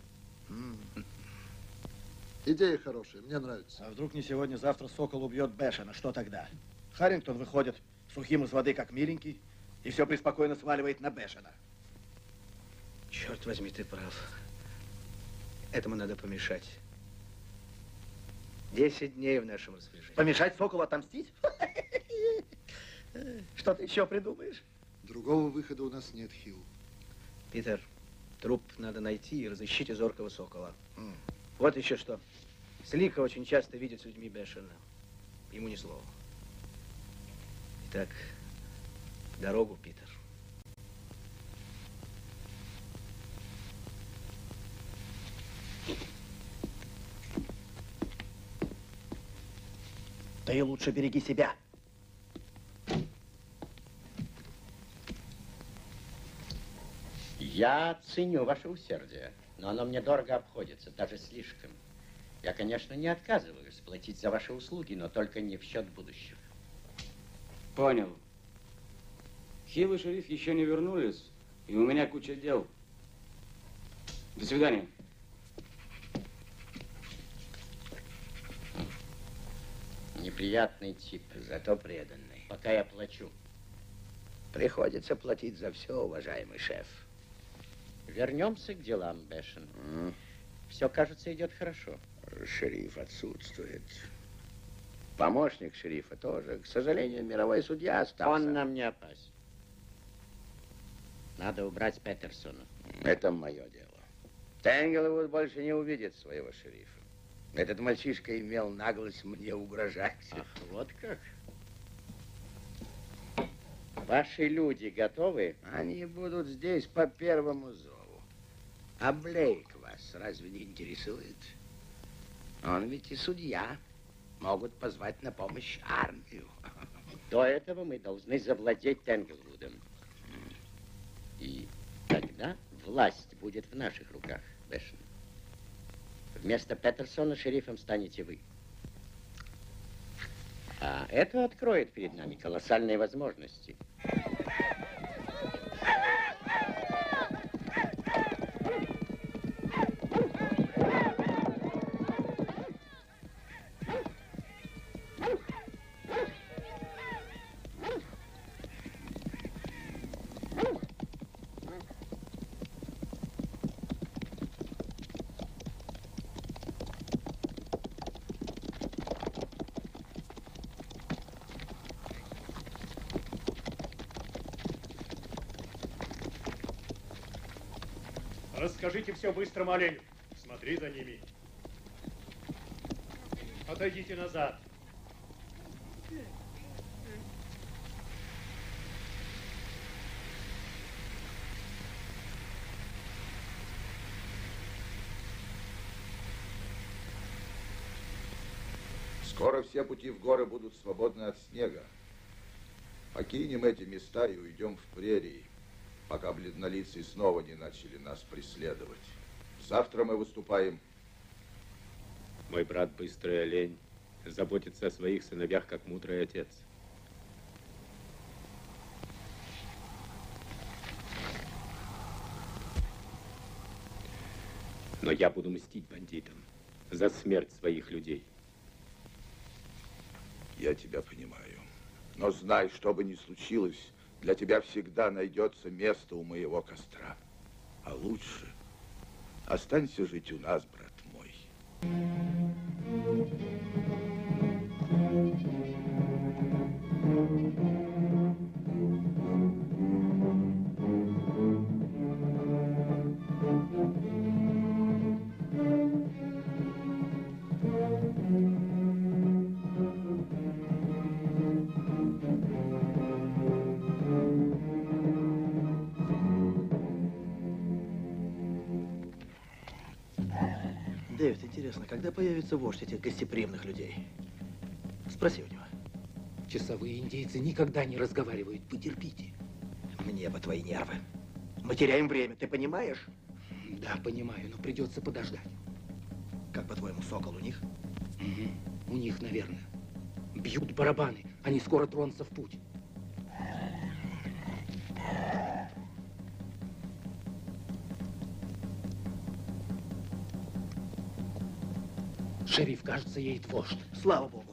Идея хорошая, мне нравится. А вдруг не сегодня-завтра Сокол убьет Бэшена? Что тогда? Харрингтон выходит сухим из воды, как миленький, и все преспокойно сваливает на Бэшена. Черт возьми, ты прав. Этому надо помешать. 10 дней в нашем распоряжении. Помешать Соколу отомстить? Что ты еще придумаешь? Другого выхода у нас нет, Хилл. Питер, труп надо найти и разыщите зоркого Сокола. Вот еще что. Слика очень часто видит с людьми Бэшена. Ему ни слова. Итак, в дорогу, Питер. Ты лучше береги себя. Я ценю ваше усердие, но оно мне дорого обходится, даже слишком. Я, конечно, не отказываюсь платить за ваши услуги, но только не в счет будущего. Понял. Хилл и шериф еще не вернулись, и у меня куча дел. До свидания. Неприятный тип, зато преданный. Пока я плачу. Приходится платить за все, уважаемый шеф. Вернемся к делам, Бэшен. Все, кажется, идет хорошо. Шериф отсутствует. Помощник шерифа тоже. К сожалению, мировой судья остался. Он нам не опасен. Надо убрать Петерсона. Это мое дело. Тенглвуд больше не увидит своего шерифа. Этот мальчишка имел наглость мне угрожать. Ах, вот как? Ваши люди готовы? Они будут здесь по первому зову. А Блейк вас разве не интересует? Он ведь и судья. Могут позвать на помощь армию. До этого мы должны завладеть Тенглвудом. И тогда власть будет в наших руках, Бэшен. Вместо Петерсона шерифом станете вы. А это откроет перед нами колоссальные возможности. Расскажите все быстрому оленю. Смотри за ними. Отойдите назад. Скоро все пути в горы будут свободны от снега. Покинем эти места и уйдем в прерии, пока бледнолицые снова не начали нас преследовать. Завтра мы выступаем. Мой брат Быстрый Олень заботится о своих сыновьях, как мудрый отец. Но я буду мстить бандитам за смерть своих людей. Я тебя понимаю. Но знай, что бы ни случилось, для тебя всегда найдется место у моего костра. А лучше останься жить у нас, брат мой. Дэвид, интересно, когда появится вождь этих гостеприимных людей? Спроси у него. Часовые индейцы никогда не разговаривают. Потерпите. Мне бы твои нервы. Мы теряем время, ты понимаешь? Да, понимаю, но придется подождать. Как, по-твоему, сокол у них? Угу. У них, наверное. Бьют барабаны. Они скоро тронутся в путь. Шериф, кажется, едет вождь. Слава богу.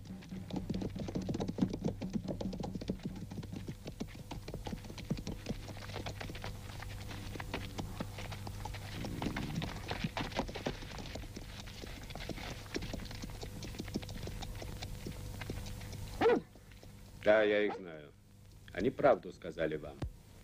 Да, я их знаю. Они правду сказали вам.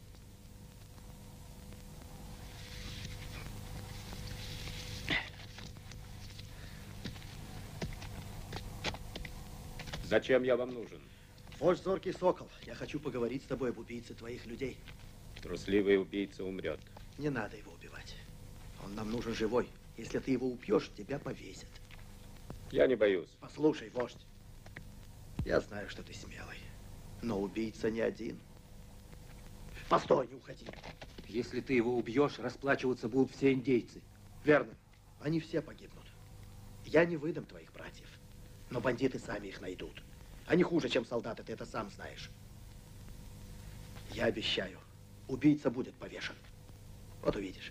Зачем я вам нужен? Вождь зоркий сокол. Я хочу поговорить с тобой об убийце твоих людей. Трусливый убийца умрет. Не надо его убивать. Он нам нужен живой. Если ты его убьешь, тебя повесят. Я не боюсь. Послушай, вождь. Я знаю, что ты смелый. Но убийца не один. Постой, не уходи. Если ты его убьешь, расплачиваться будут все индейцы. Верно. Они все погибнут. Я не выдам твоих братьев. Но бандиты сами их найдут. Они хуже, чем солдаты, ты это сам знаешь. Я обещаю, убийца будет повешен. Вот увидишь.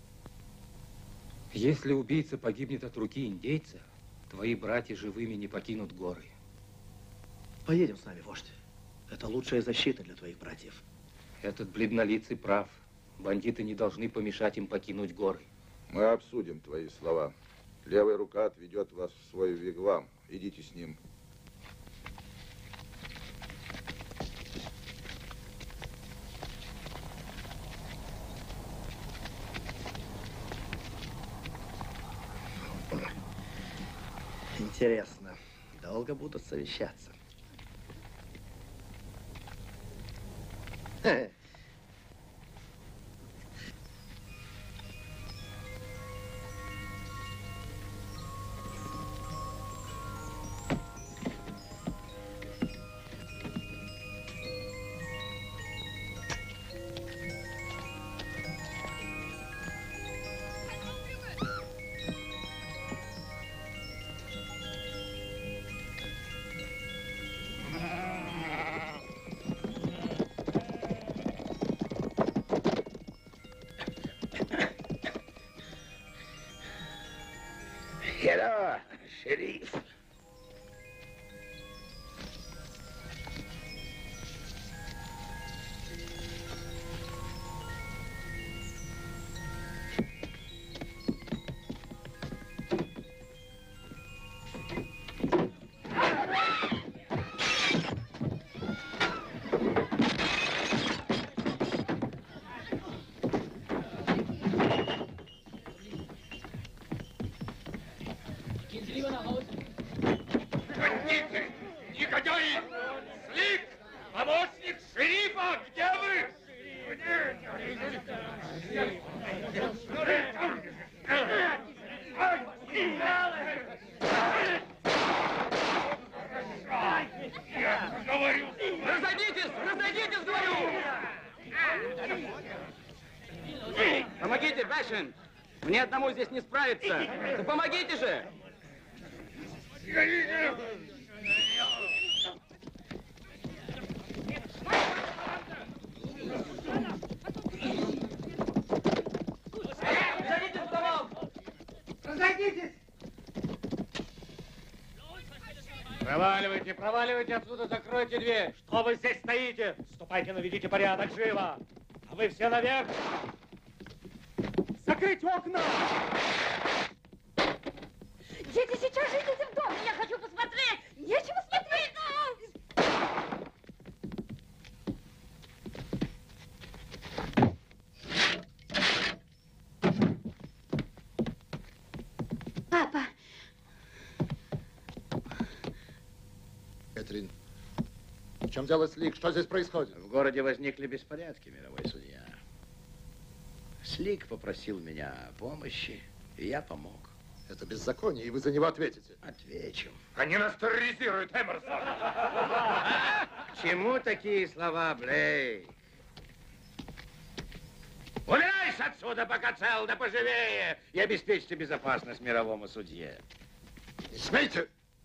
Если убийца погибнет от руки индейца, твои братья живыми не покинут горы. Поедем с нами, вождь. Это лучшая защита для твоих братьев. Этот бледнолицый прав. Бандиты не должны помешать им покинуть горы. Мы обсудим твои слова. Левая рука отведет вас в свой вигвам. Идите с ним. Интересно, долго будут совещаться? Hello, шериф. Бандиты! Негодяи! Слик! Помощник шерифа! Где вы? Я говорю! Разойдитесь! Разойдитесь, говорю! Помогите, Бэшен! Мне одному здесь не справиться! Да помогите же! Разойдитесь, вдовам! Разойдитесь! Проваливайте, проваливайте отсюда, закройте дверь. Что вы здесь стоите? Ступайте, наведите порядок, живо. А вы все наверх. Закрыть окна! Дети, сейчас же идите в дом, я хочу посмотреть. Нечего смотреть. Папа. Кэтрин, в чем дело, Слик? Что здесь происходит? В городе возникли беспорядки, мировой судья. Слик попросил меня о помощи, и я помог. Это беззаконие, и вы за него ответите. Отвечу. Они нас терроризируют, Эмерсон. К чему такие слова, Блейк? Убирайся отсюда, пока цел, да поживее, и обеспечьте безопасность мировому судье. Не смейте!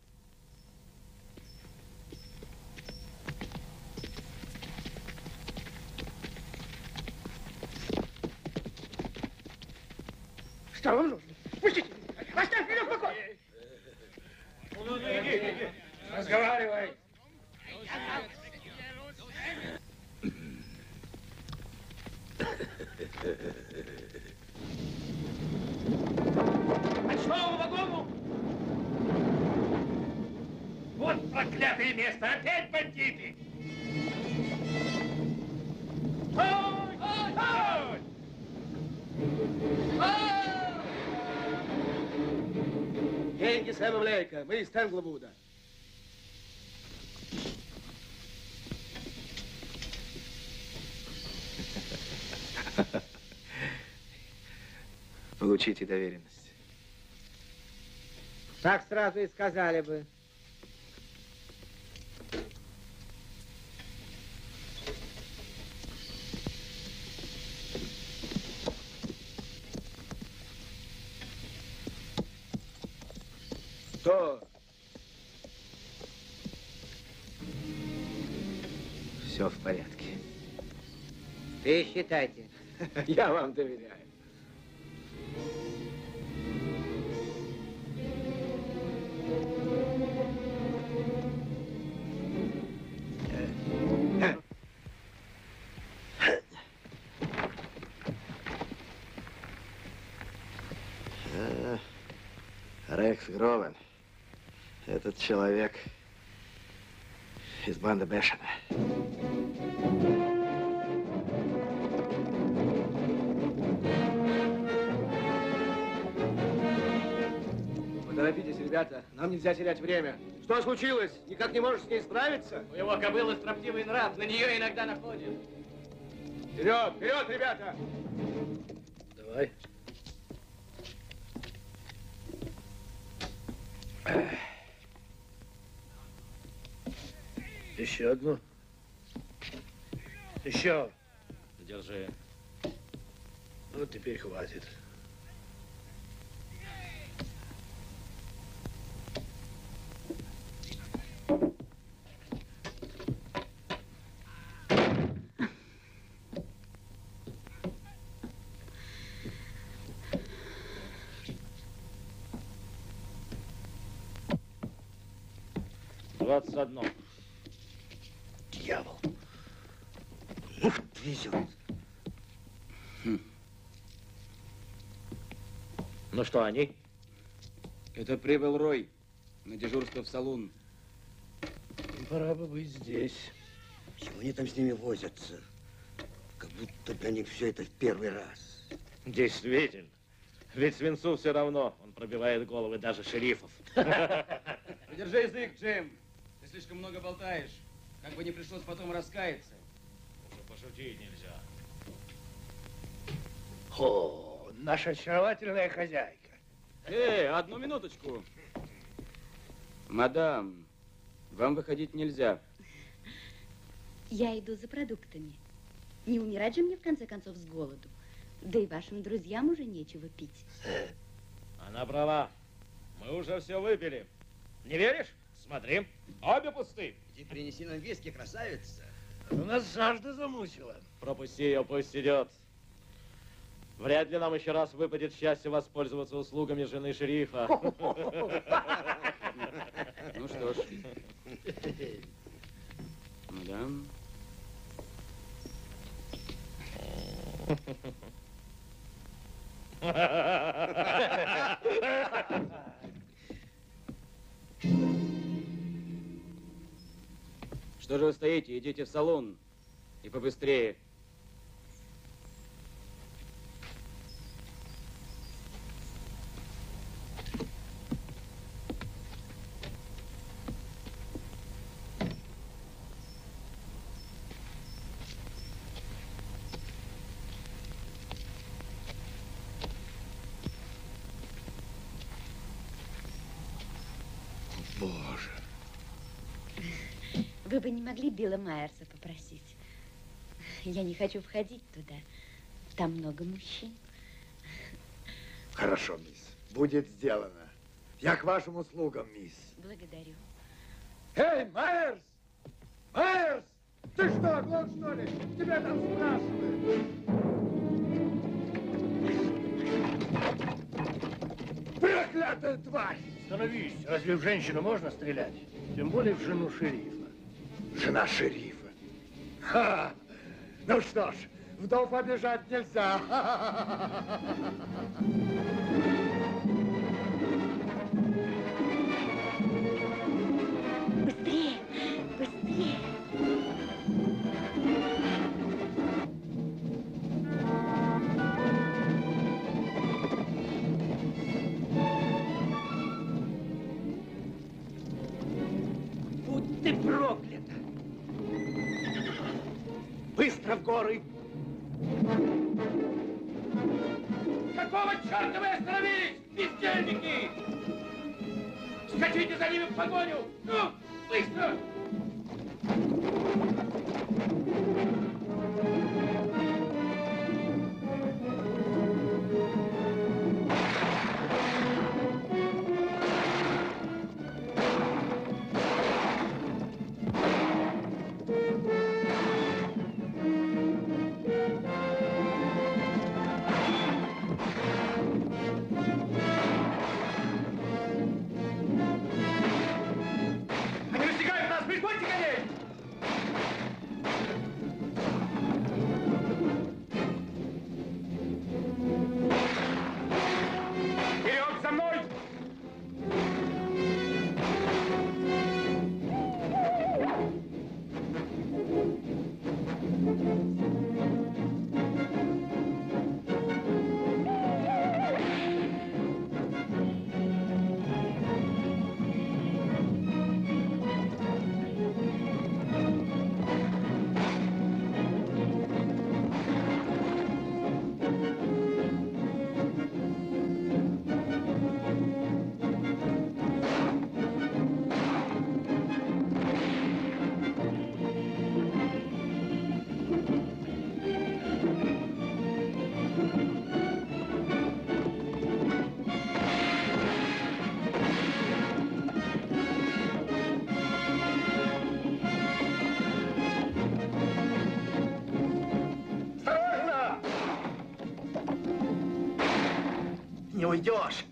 Что вам нужно? Пустите! Оставь меня в покое! Иди. Разговаривай! Почтовому вагону! Вот проклятое место! Опять бандиты! Стой! Стой! Деньги Сэма Блейка. Мы из Тенглвуда. Получите доверенность. Так сразу и сказали бы. Что? Все в порядке. Пересчитайте. Я вам доверяю. Рекс Гровен. Этот человек из банды Бешена. Поторопитесь, ребята. Нам нельзя терять время. Что случилось? Никак не можешь с ней справиться? У его кобылы строптивый нрав, на нее иногда находит. Вперед, вперед, ребята! Давай. Еще одну. Еще. Держи. Вот теперь хватит. Одно. Дьявол. Ну, везет. Ну что, они? Это прибыл Рой на дежурство в салон. Пора бы быть здесь. Чего они там с ними возятся? Как будто для них все это в первый раз. Действительно. Ведь свинцу все равно. Он пробивает головы даже шерифов. Держи язык, Джим. Ты слишком много болтаешь. Как бы не пришлось потом раскаяться. Уже пошутить нельзя. О, наша очаровательная хозяйка. Одну минуточку. Мадам, вам выходить нельзя. Я иду за продуктами. Не умирать же мне, в конце концов, с голоду. Да и вашим друзьям уже нечего пить. Она права. Мы уже все выпили. Не веришь? Смотри, обе пусты. Иди принеси нам виски, красавица. У нас жажда замучила. Пропусти ее, пусть идет. Вряд ли нам еще раз выпадет счастье воспользоваться услугами жены шерифа. Ну что ж. Мадам. Что же вы стоите? Идите в салон. И побыстрее. Вы бы не могли Билла Майерса попросить? Я не хочу входить туда. Там много мужчин. Хорошо, мисс. Будет сделано. Я к вашим услугам, мисс. Благодарю. Эй, Майерс! Майерс! Ты что, оглох, что ли? Тебя там спрашивают. Проклятая тварь! Становись. Разве в женщину можно стрелять? Тем более в жену шерифа. Жена шерифа. Ха! Ну что ж, вдов обижать нельзя. Быстрее! Быстрее! Будь ты проклята! Быстро в горы! Какого черта вы остановились, бездельники? Скачите за ними в погоню! Ну, быстро! Они настигают нас! Пригоньте коней! Вперед за мной! Осторожно! Не уйдешь!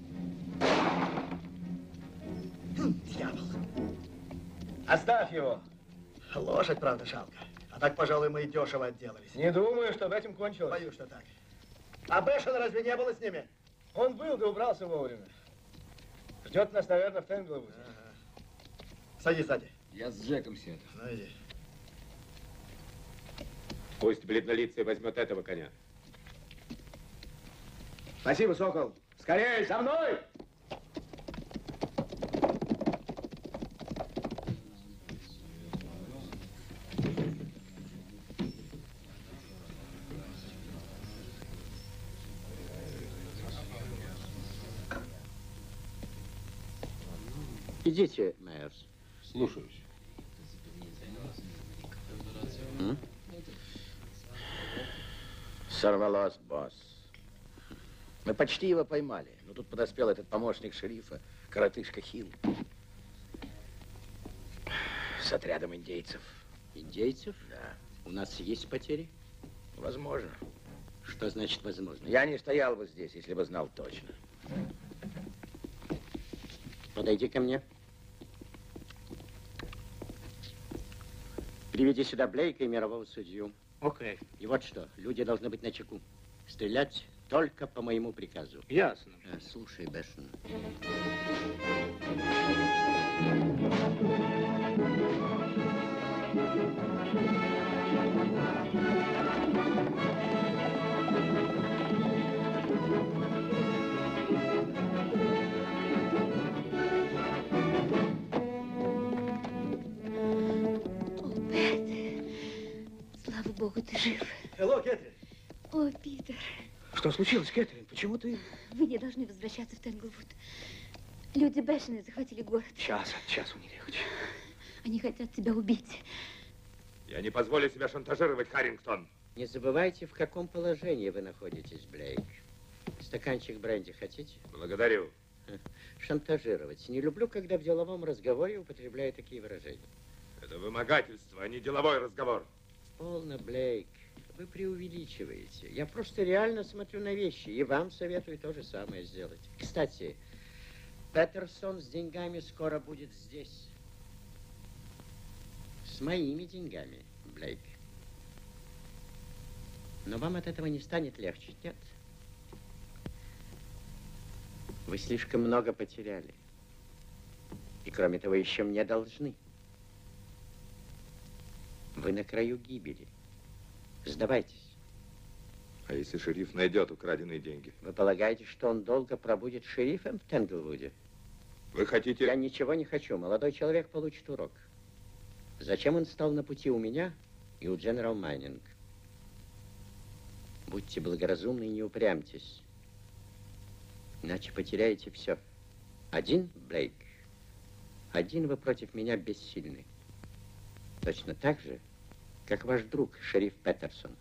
Дьявол! Оставь его! Лошадь, правда, жалко. А так, пожалуй, мы и дешево отделались. Не думаю, что этим кончилось. Боюсь, что так. А Бэшена разве не было с ними? Он был, да убрался вовремя. Ждет нас, наверное, в Тенглвуде. Ага. Садись сзади. Я с Джеком сяду. Ну, иди. Пусть бледнолицый возьмет этого коня. Спасибо, Сокол. Скорее, за мной! Идите, Майерс. Слушаюсь. Сорвалось, босс. Мы почти его поймали. Но тут подоспел этот помощник шерифа, коротышка Хилл. С отрядом индейцев. Индейцев? Да. У нас есть потери? Возможно. Что значит возможно? Я не стоял бы здесь, если бы знал точно. Подойди ко мне. Приведи сюда Блейка и мирового судью. Окей. И вот что, люди должны быть начеку. Стрелять только по моему приказу. Ясно. Слушай, Бэшен. Слава богу, ты жив. Hello, Кэтрин. О, Питер, Что случилось, Кэтрин? Почему ты... вы не должны возвращаться в Тенглвуд. Люди Бэшена захватили город. Час от часу не легче. Они хотят тебя убить. Я не позволю себя шантажировать, Харрингтон. Не забывайте, в каком положении вы находитесь, Блейк. Стаканчик бренди хотите? Благодарю. Шантажировать. Не люблю, когда в деловом разговоре употребляют такие выражения. Это вымогательство, а не деловой разговор. Полно, Блейк. Вы преувеличиваете. Я просто реально смотрю на вещи, и вам советую то же самое сделать. Кстати, Петерсон с деньгами скоро будет здесь. С моими деньгами, Блейк. Но вам от этого не станет легче, нет? Вы слишком много потеряли. И кроме того, еще мне должны. Вы на краю гибели. Сдавайтесь. А если шериф найдет украденные деньги? Вы полагаете, что он долго пробудет шерифом в Тенглвуде? Вы хотите... Я ничего не хочу. Молодой человек получит урок. Зачем он стал на пути у меня и у General Mining? Будьте благоразумны и не упрямьтесь. Иначе потеряете все. Один, Блейк, один вы против меня бессильны. Точно так же, как ваш друг, шериф Петерсон.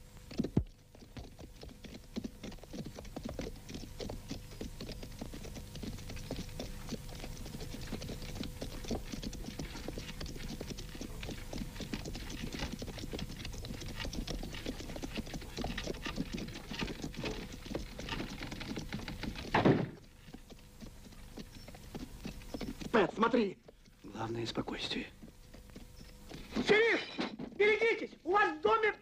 Пэт, смотри. Главное спокойствие. Шериф, берегитесь! У вас в доме...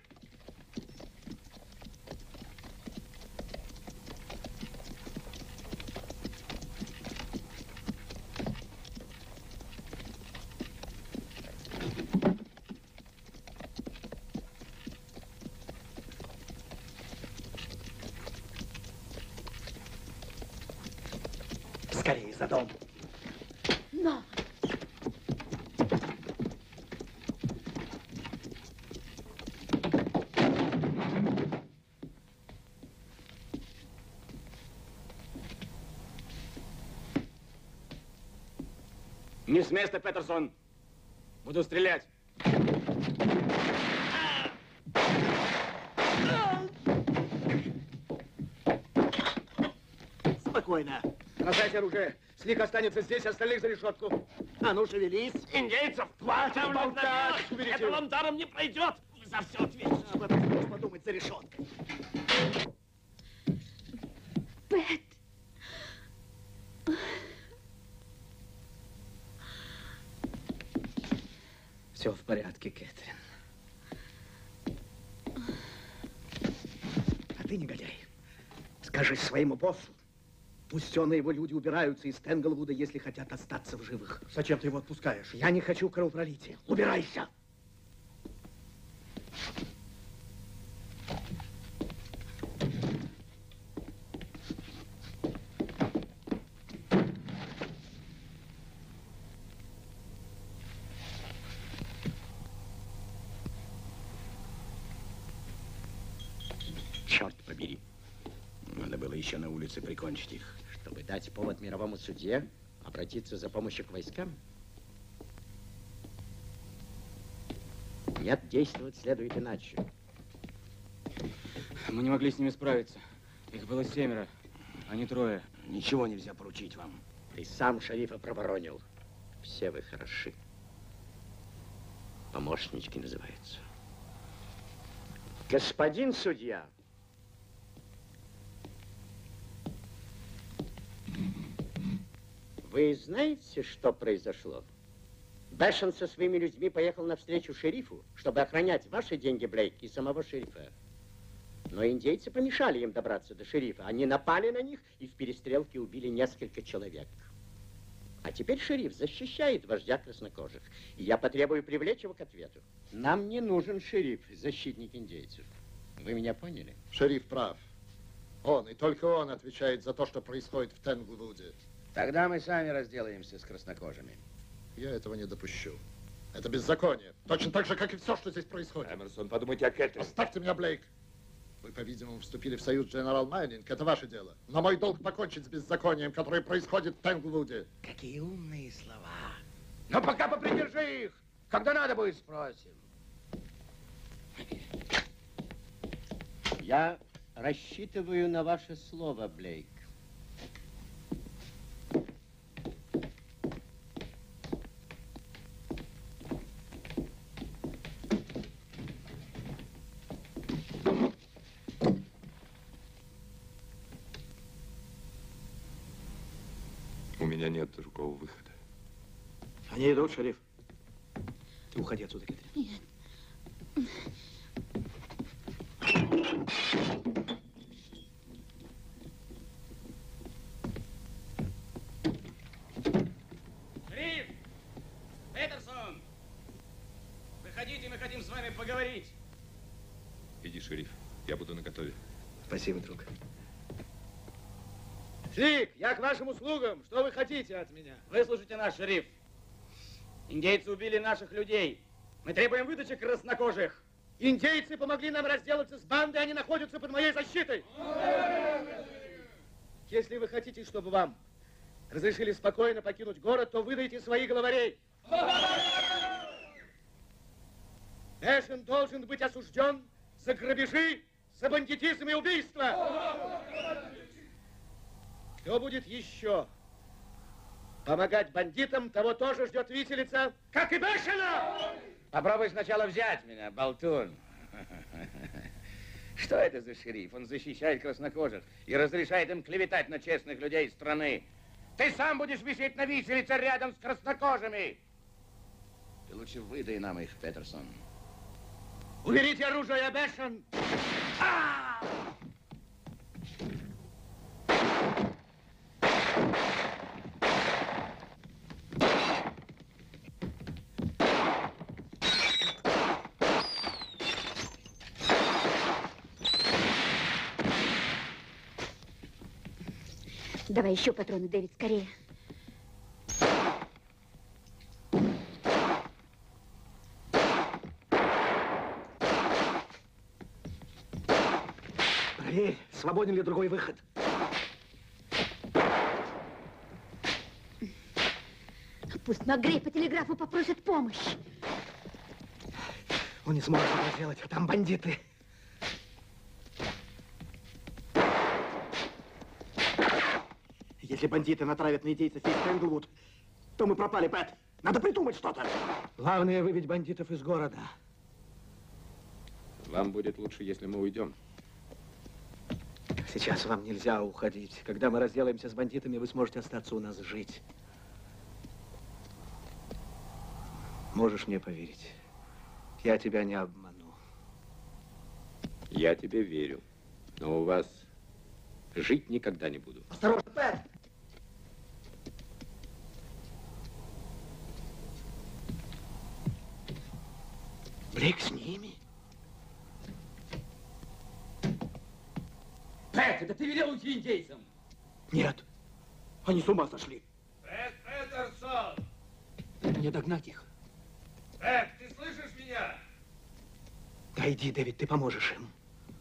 Скорее за дом. Но... Не с места, Петерсон. Буду стрелять. Спокойно. Бросайте оружие. Слик останется здесь, остальных за решетку. А ну, шевелись. Индейцев! Хватит болтать! Это вам даром не пройдет! Вы за все ответите. Об этом стоит подумать за решеткой. Пэт. Все в порядке, Кэтрин. А ты, негодяй, скажи своему боссу, пусть он и его люди убираются из Тенглвуда, если хотят остаться в живых. Зачем ты его отпускаешь? Я не хочу кровопролития. Убирайся! Черт побери. Надо было еще на улице прикончить их. Чтобы дать повод мировому судье обратиться за помощью к войскам? Нет, действовать следует иначе. Мы не могли с ними справиться. Их было 7, а не 3. Ничего нельзя поручить вам. Ты сам шерифа проворонил. Все вы хороши. Помощнички называются. Господин судья, вы знаете, что произошло? Бэшен со своими людьми поехал навстречу шерифу, чтобы охранять ваши деньги, Блейк, и самого шерифа. Но индейцы помешали им добраться до шерифа. Они напали на них и в перестрелке убили несколько человек. А теперь шериф защищает вождя краснокожих. И я потребую привлечь его к ответу. Нам не нужен шериф, защитник индейцев. Вы меня поняли? Шериф прав. Он, и только он отвечает за то, что происходит в Тенглвуде. Тогда мы сами разделаемся с краснокожими. Я этого не допущу. Это беззаконие. Точно так же, как и все, что здесь происходит. Эмерсон, подумайте о Кэтрин. Оставьте меня, Блейк. Вы, по-видимому, вступили в союз General Mining. Это ваше дело. Но мой долг покончить с беззаконием, которое происходит в Тенглвуде. Какие умные слова. Но пока попридержи их. Когда надо будет, спросим. Я рассчитываю на ваше слово, Блейк. У меня нет другого выхода. Они идут, шериф. Ты уходи отсюда, Кэтрин. Нет. Шериф! Петерсон! Выходите, мы хотим с вами поговорить. Иди, шериф, я буду наготове. Спасибо, друг. Слик, я к вашим услугам. Что вы хотите от меня? Выслушайте нас, шериф. Индейцы убили наших людей. Мы требуем выдачи краснокожих. Индейцы помогли нам разделаться с бандой, они находятся под моей защитой. Если вы хотите, чтобы вам разрешили спокойно покинуть город, то выдайте своих главарей. Эшен должен быть осужден за грабежи, за бандитизм и убийство. Кто будет еще помогать бандитам, того тоже ждет виселица, как и Бешена! Попробуй сначала взять меня, болтун. Что это за шериф? Он защищает краснокожих и разрешает им клеветать на честных людей страны. Ты сам будешь висеть на виселице рядом с краснокожими. Ты лучше выдай нам их, Петерсон. Уберите оружие, Бешен! Давай еще патроны, Дэвид, скорее. Проверь, свободен ли другой выход. Пусть Макгрей по телеграфу попросит помощь. Он не сможет этого сделать, там бандиты. Если бандиты натравят на индейцев весь Тэнглвуд, то мы пропали, Пэт. Надо придумать что-то. Главное, выбить бандитов из города. Вам будет лучше, если мы уйдем. Сейчас вам нельзя уходить. Когда мы разделаемся с бандитами, вы сможете остаться у нас жить. Можешь мне поверить. Я тебя не обману. Я тебе верю. Но у вас жить никогда не буду. Осторожно, Пэт! Блейк с ними? Пэт, это ты велел уйти индейцам? Нет. Они с ума сошли. Петерсон! Мне догнать их. Пэт, ты слышишь меня? Да иди, Дэвид, ты поможешь им.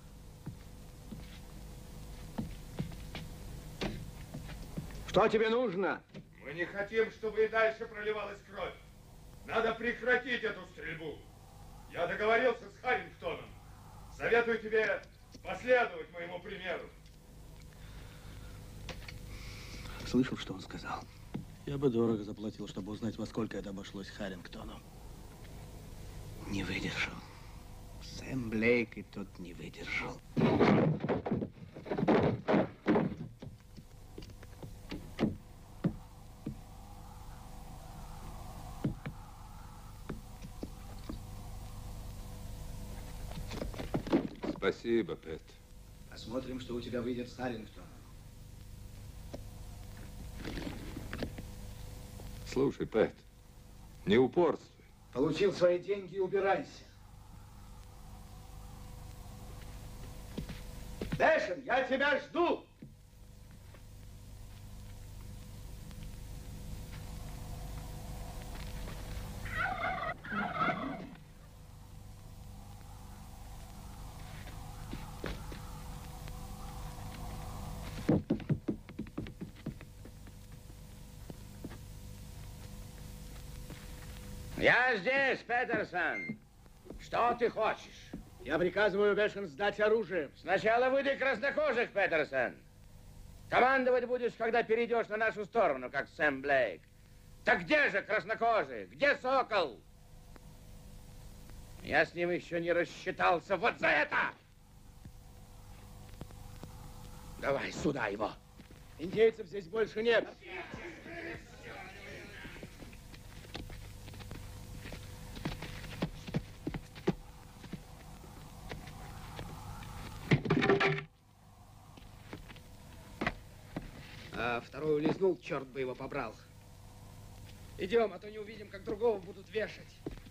Что тебе нужно? Мы не хотим, чтобы и дальше проливалась кровь. Надо прекратить эту стрельбу. Я договорился с Харрингтоном. Советую тебе последовать моему примеру. Слышал, что он сказал? Я бы дорого заплатил, чтобы узнать, во сколько это обошлось Харрингтону. Не выдержал. Сэм Блейк и тот не выдержал. Спасибо, Пэт. Посмотрим, что у тебя выйдет с Харрингтоном. Слушай, Пэт, не упорствуй. Получил свои деньги и убирайся. Дэшен, я тебя жду! Я здесь, Петерсон. Что ты хочешь? Я приказываю Вешен сдать оружие. Сначала выдай краснокожих, Петерсон. Командовать будешь, когда перейдешь на нашу сторону, как Сэм Блейк. Так где же краснокожие? Где Сокол? Я с ним еще не рассчитался вот за это. Давай сюда его. Индейцев здесь больше нет. А второй улизнул, черт бы его побрал. Идем, а то не увидим, как другого будут вешать.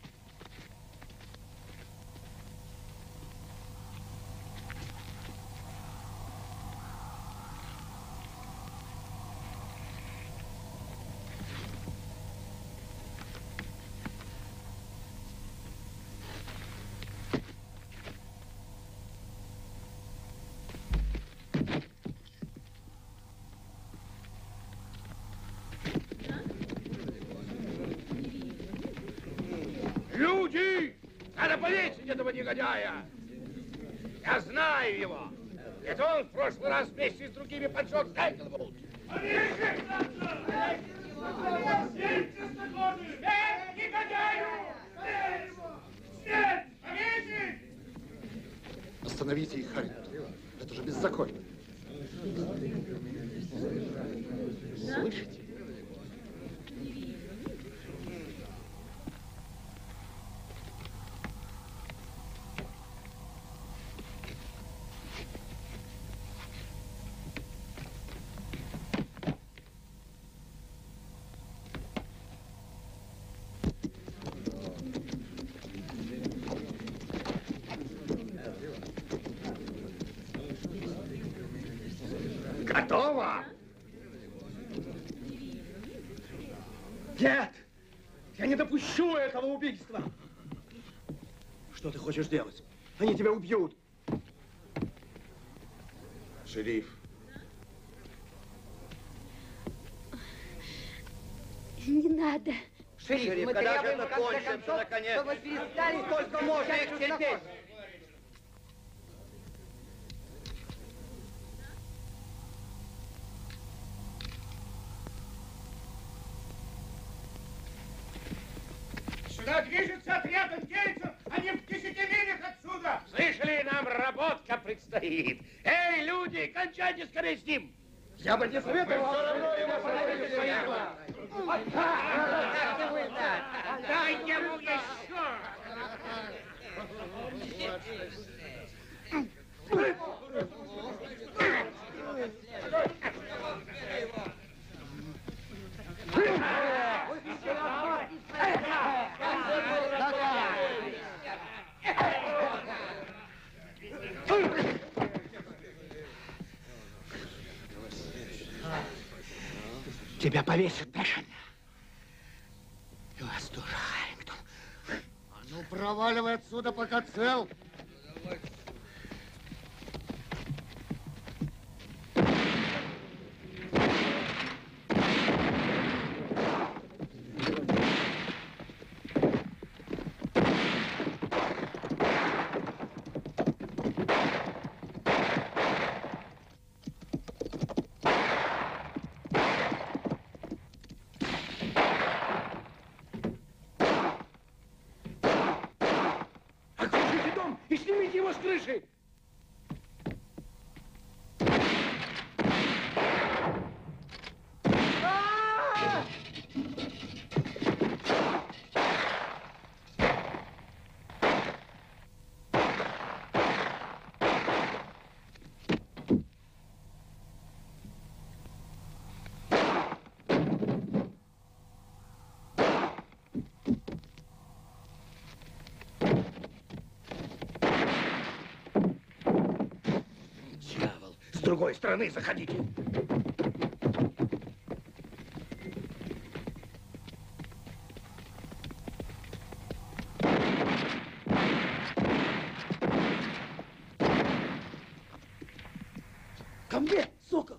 Люди! Надо повесить этого негодяя! Я знаю его! Это он в прошлый раз вместе с другими поджег Стэнглвуд! Остановите их, Харри. Это же беззаконие. Слышите? Готово? Нет! Я не допущу этого убийства! Что ты хочешь делать? Они тебя убьют! Шериф. Не надо. Шериф, мы когда же требуем, это в конце кончится, концов, наконец? чтобы вы перестали Сколько можно их терпеть? Сюда движется отряд индейцев, они в 10 милях отсюда! Слышали, нам работка предстоит. Эй, люди, кончайте скорее с ним! Я бы не советовал. Все равно его Дай ему еще! Тебя повесят, Бешен. И вас тоже, Харингтон. А ну, проваливай отсюда, пока цел. Окружите дом и снимите его с крыши! С другой стороны заходите. Ко мне, сука!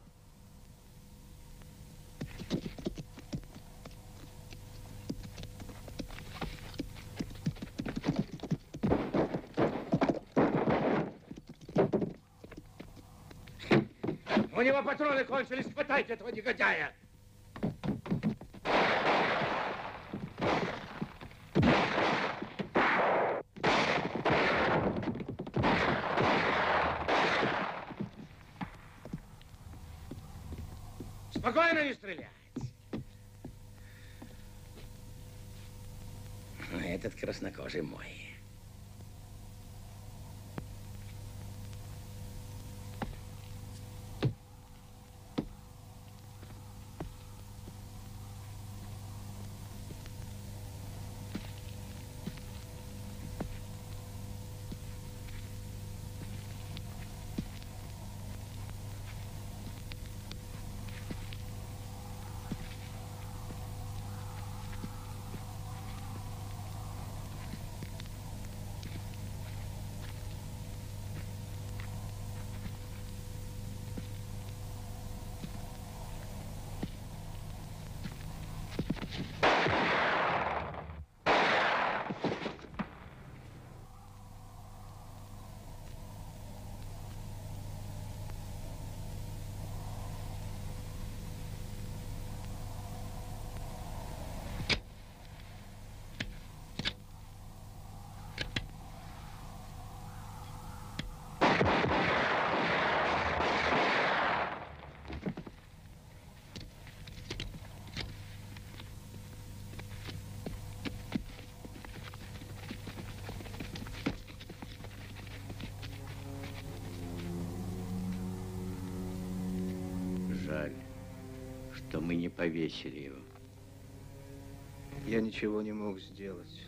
У него патроны кончились. Хватайте этого негодяя. Спокойно не стрелять. Этот краснокожий мой. Жаль, что мы не повесили его. Я ничего не мог сделать.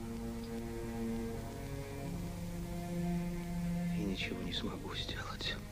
И ничего не смогу сделать.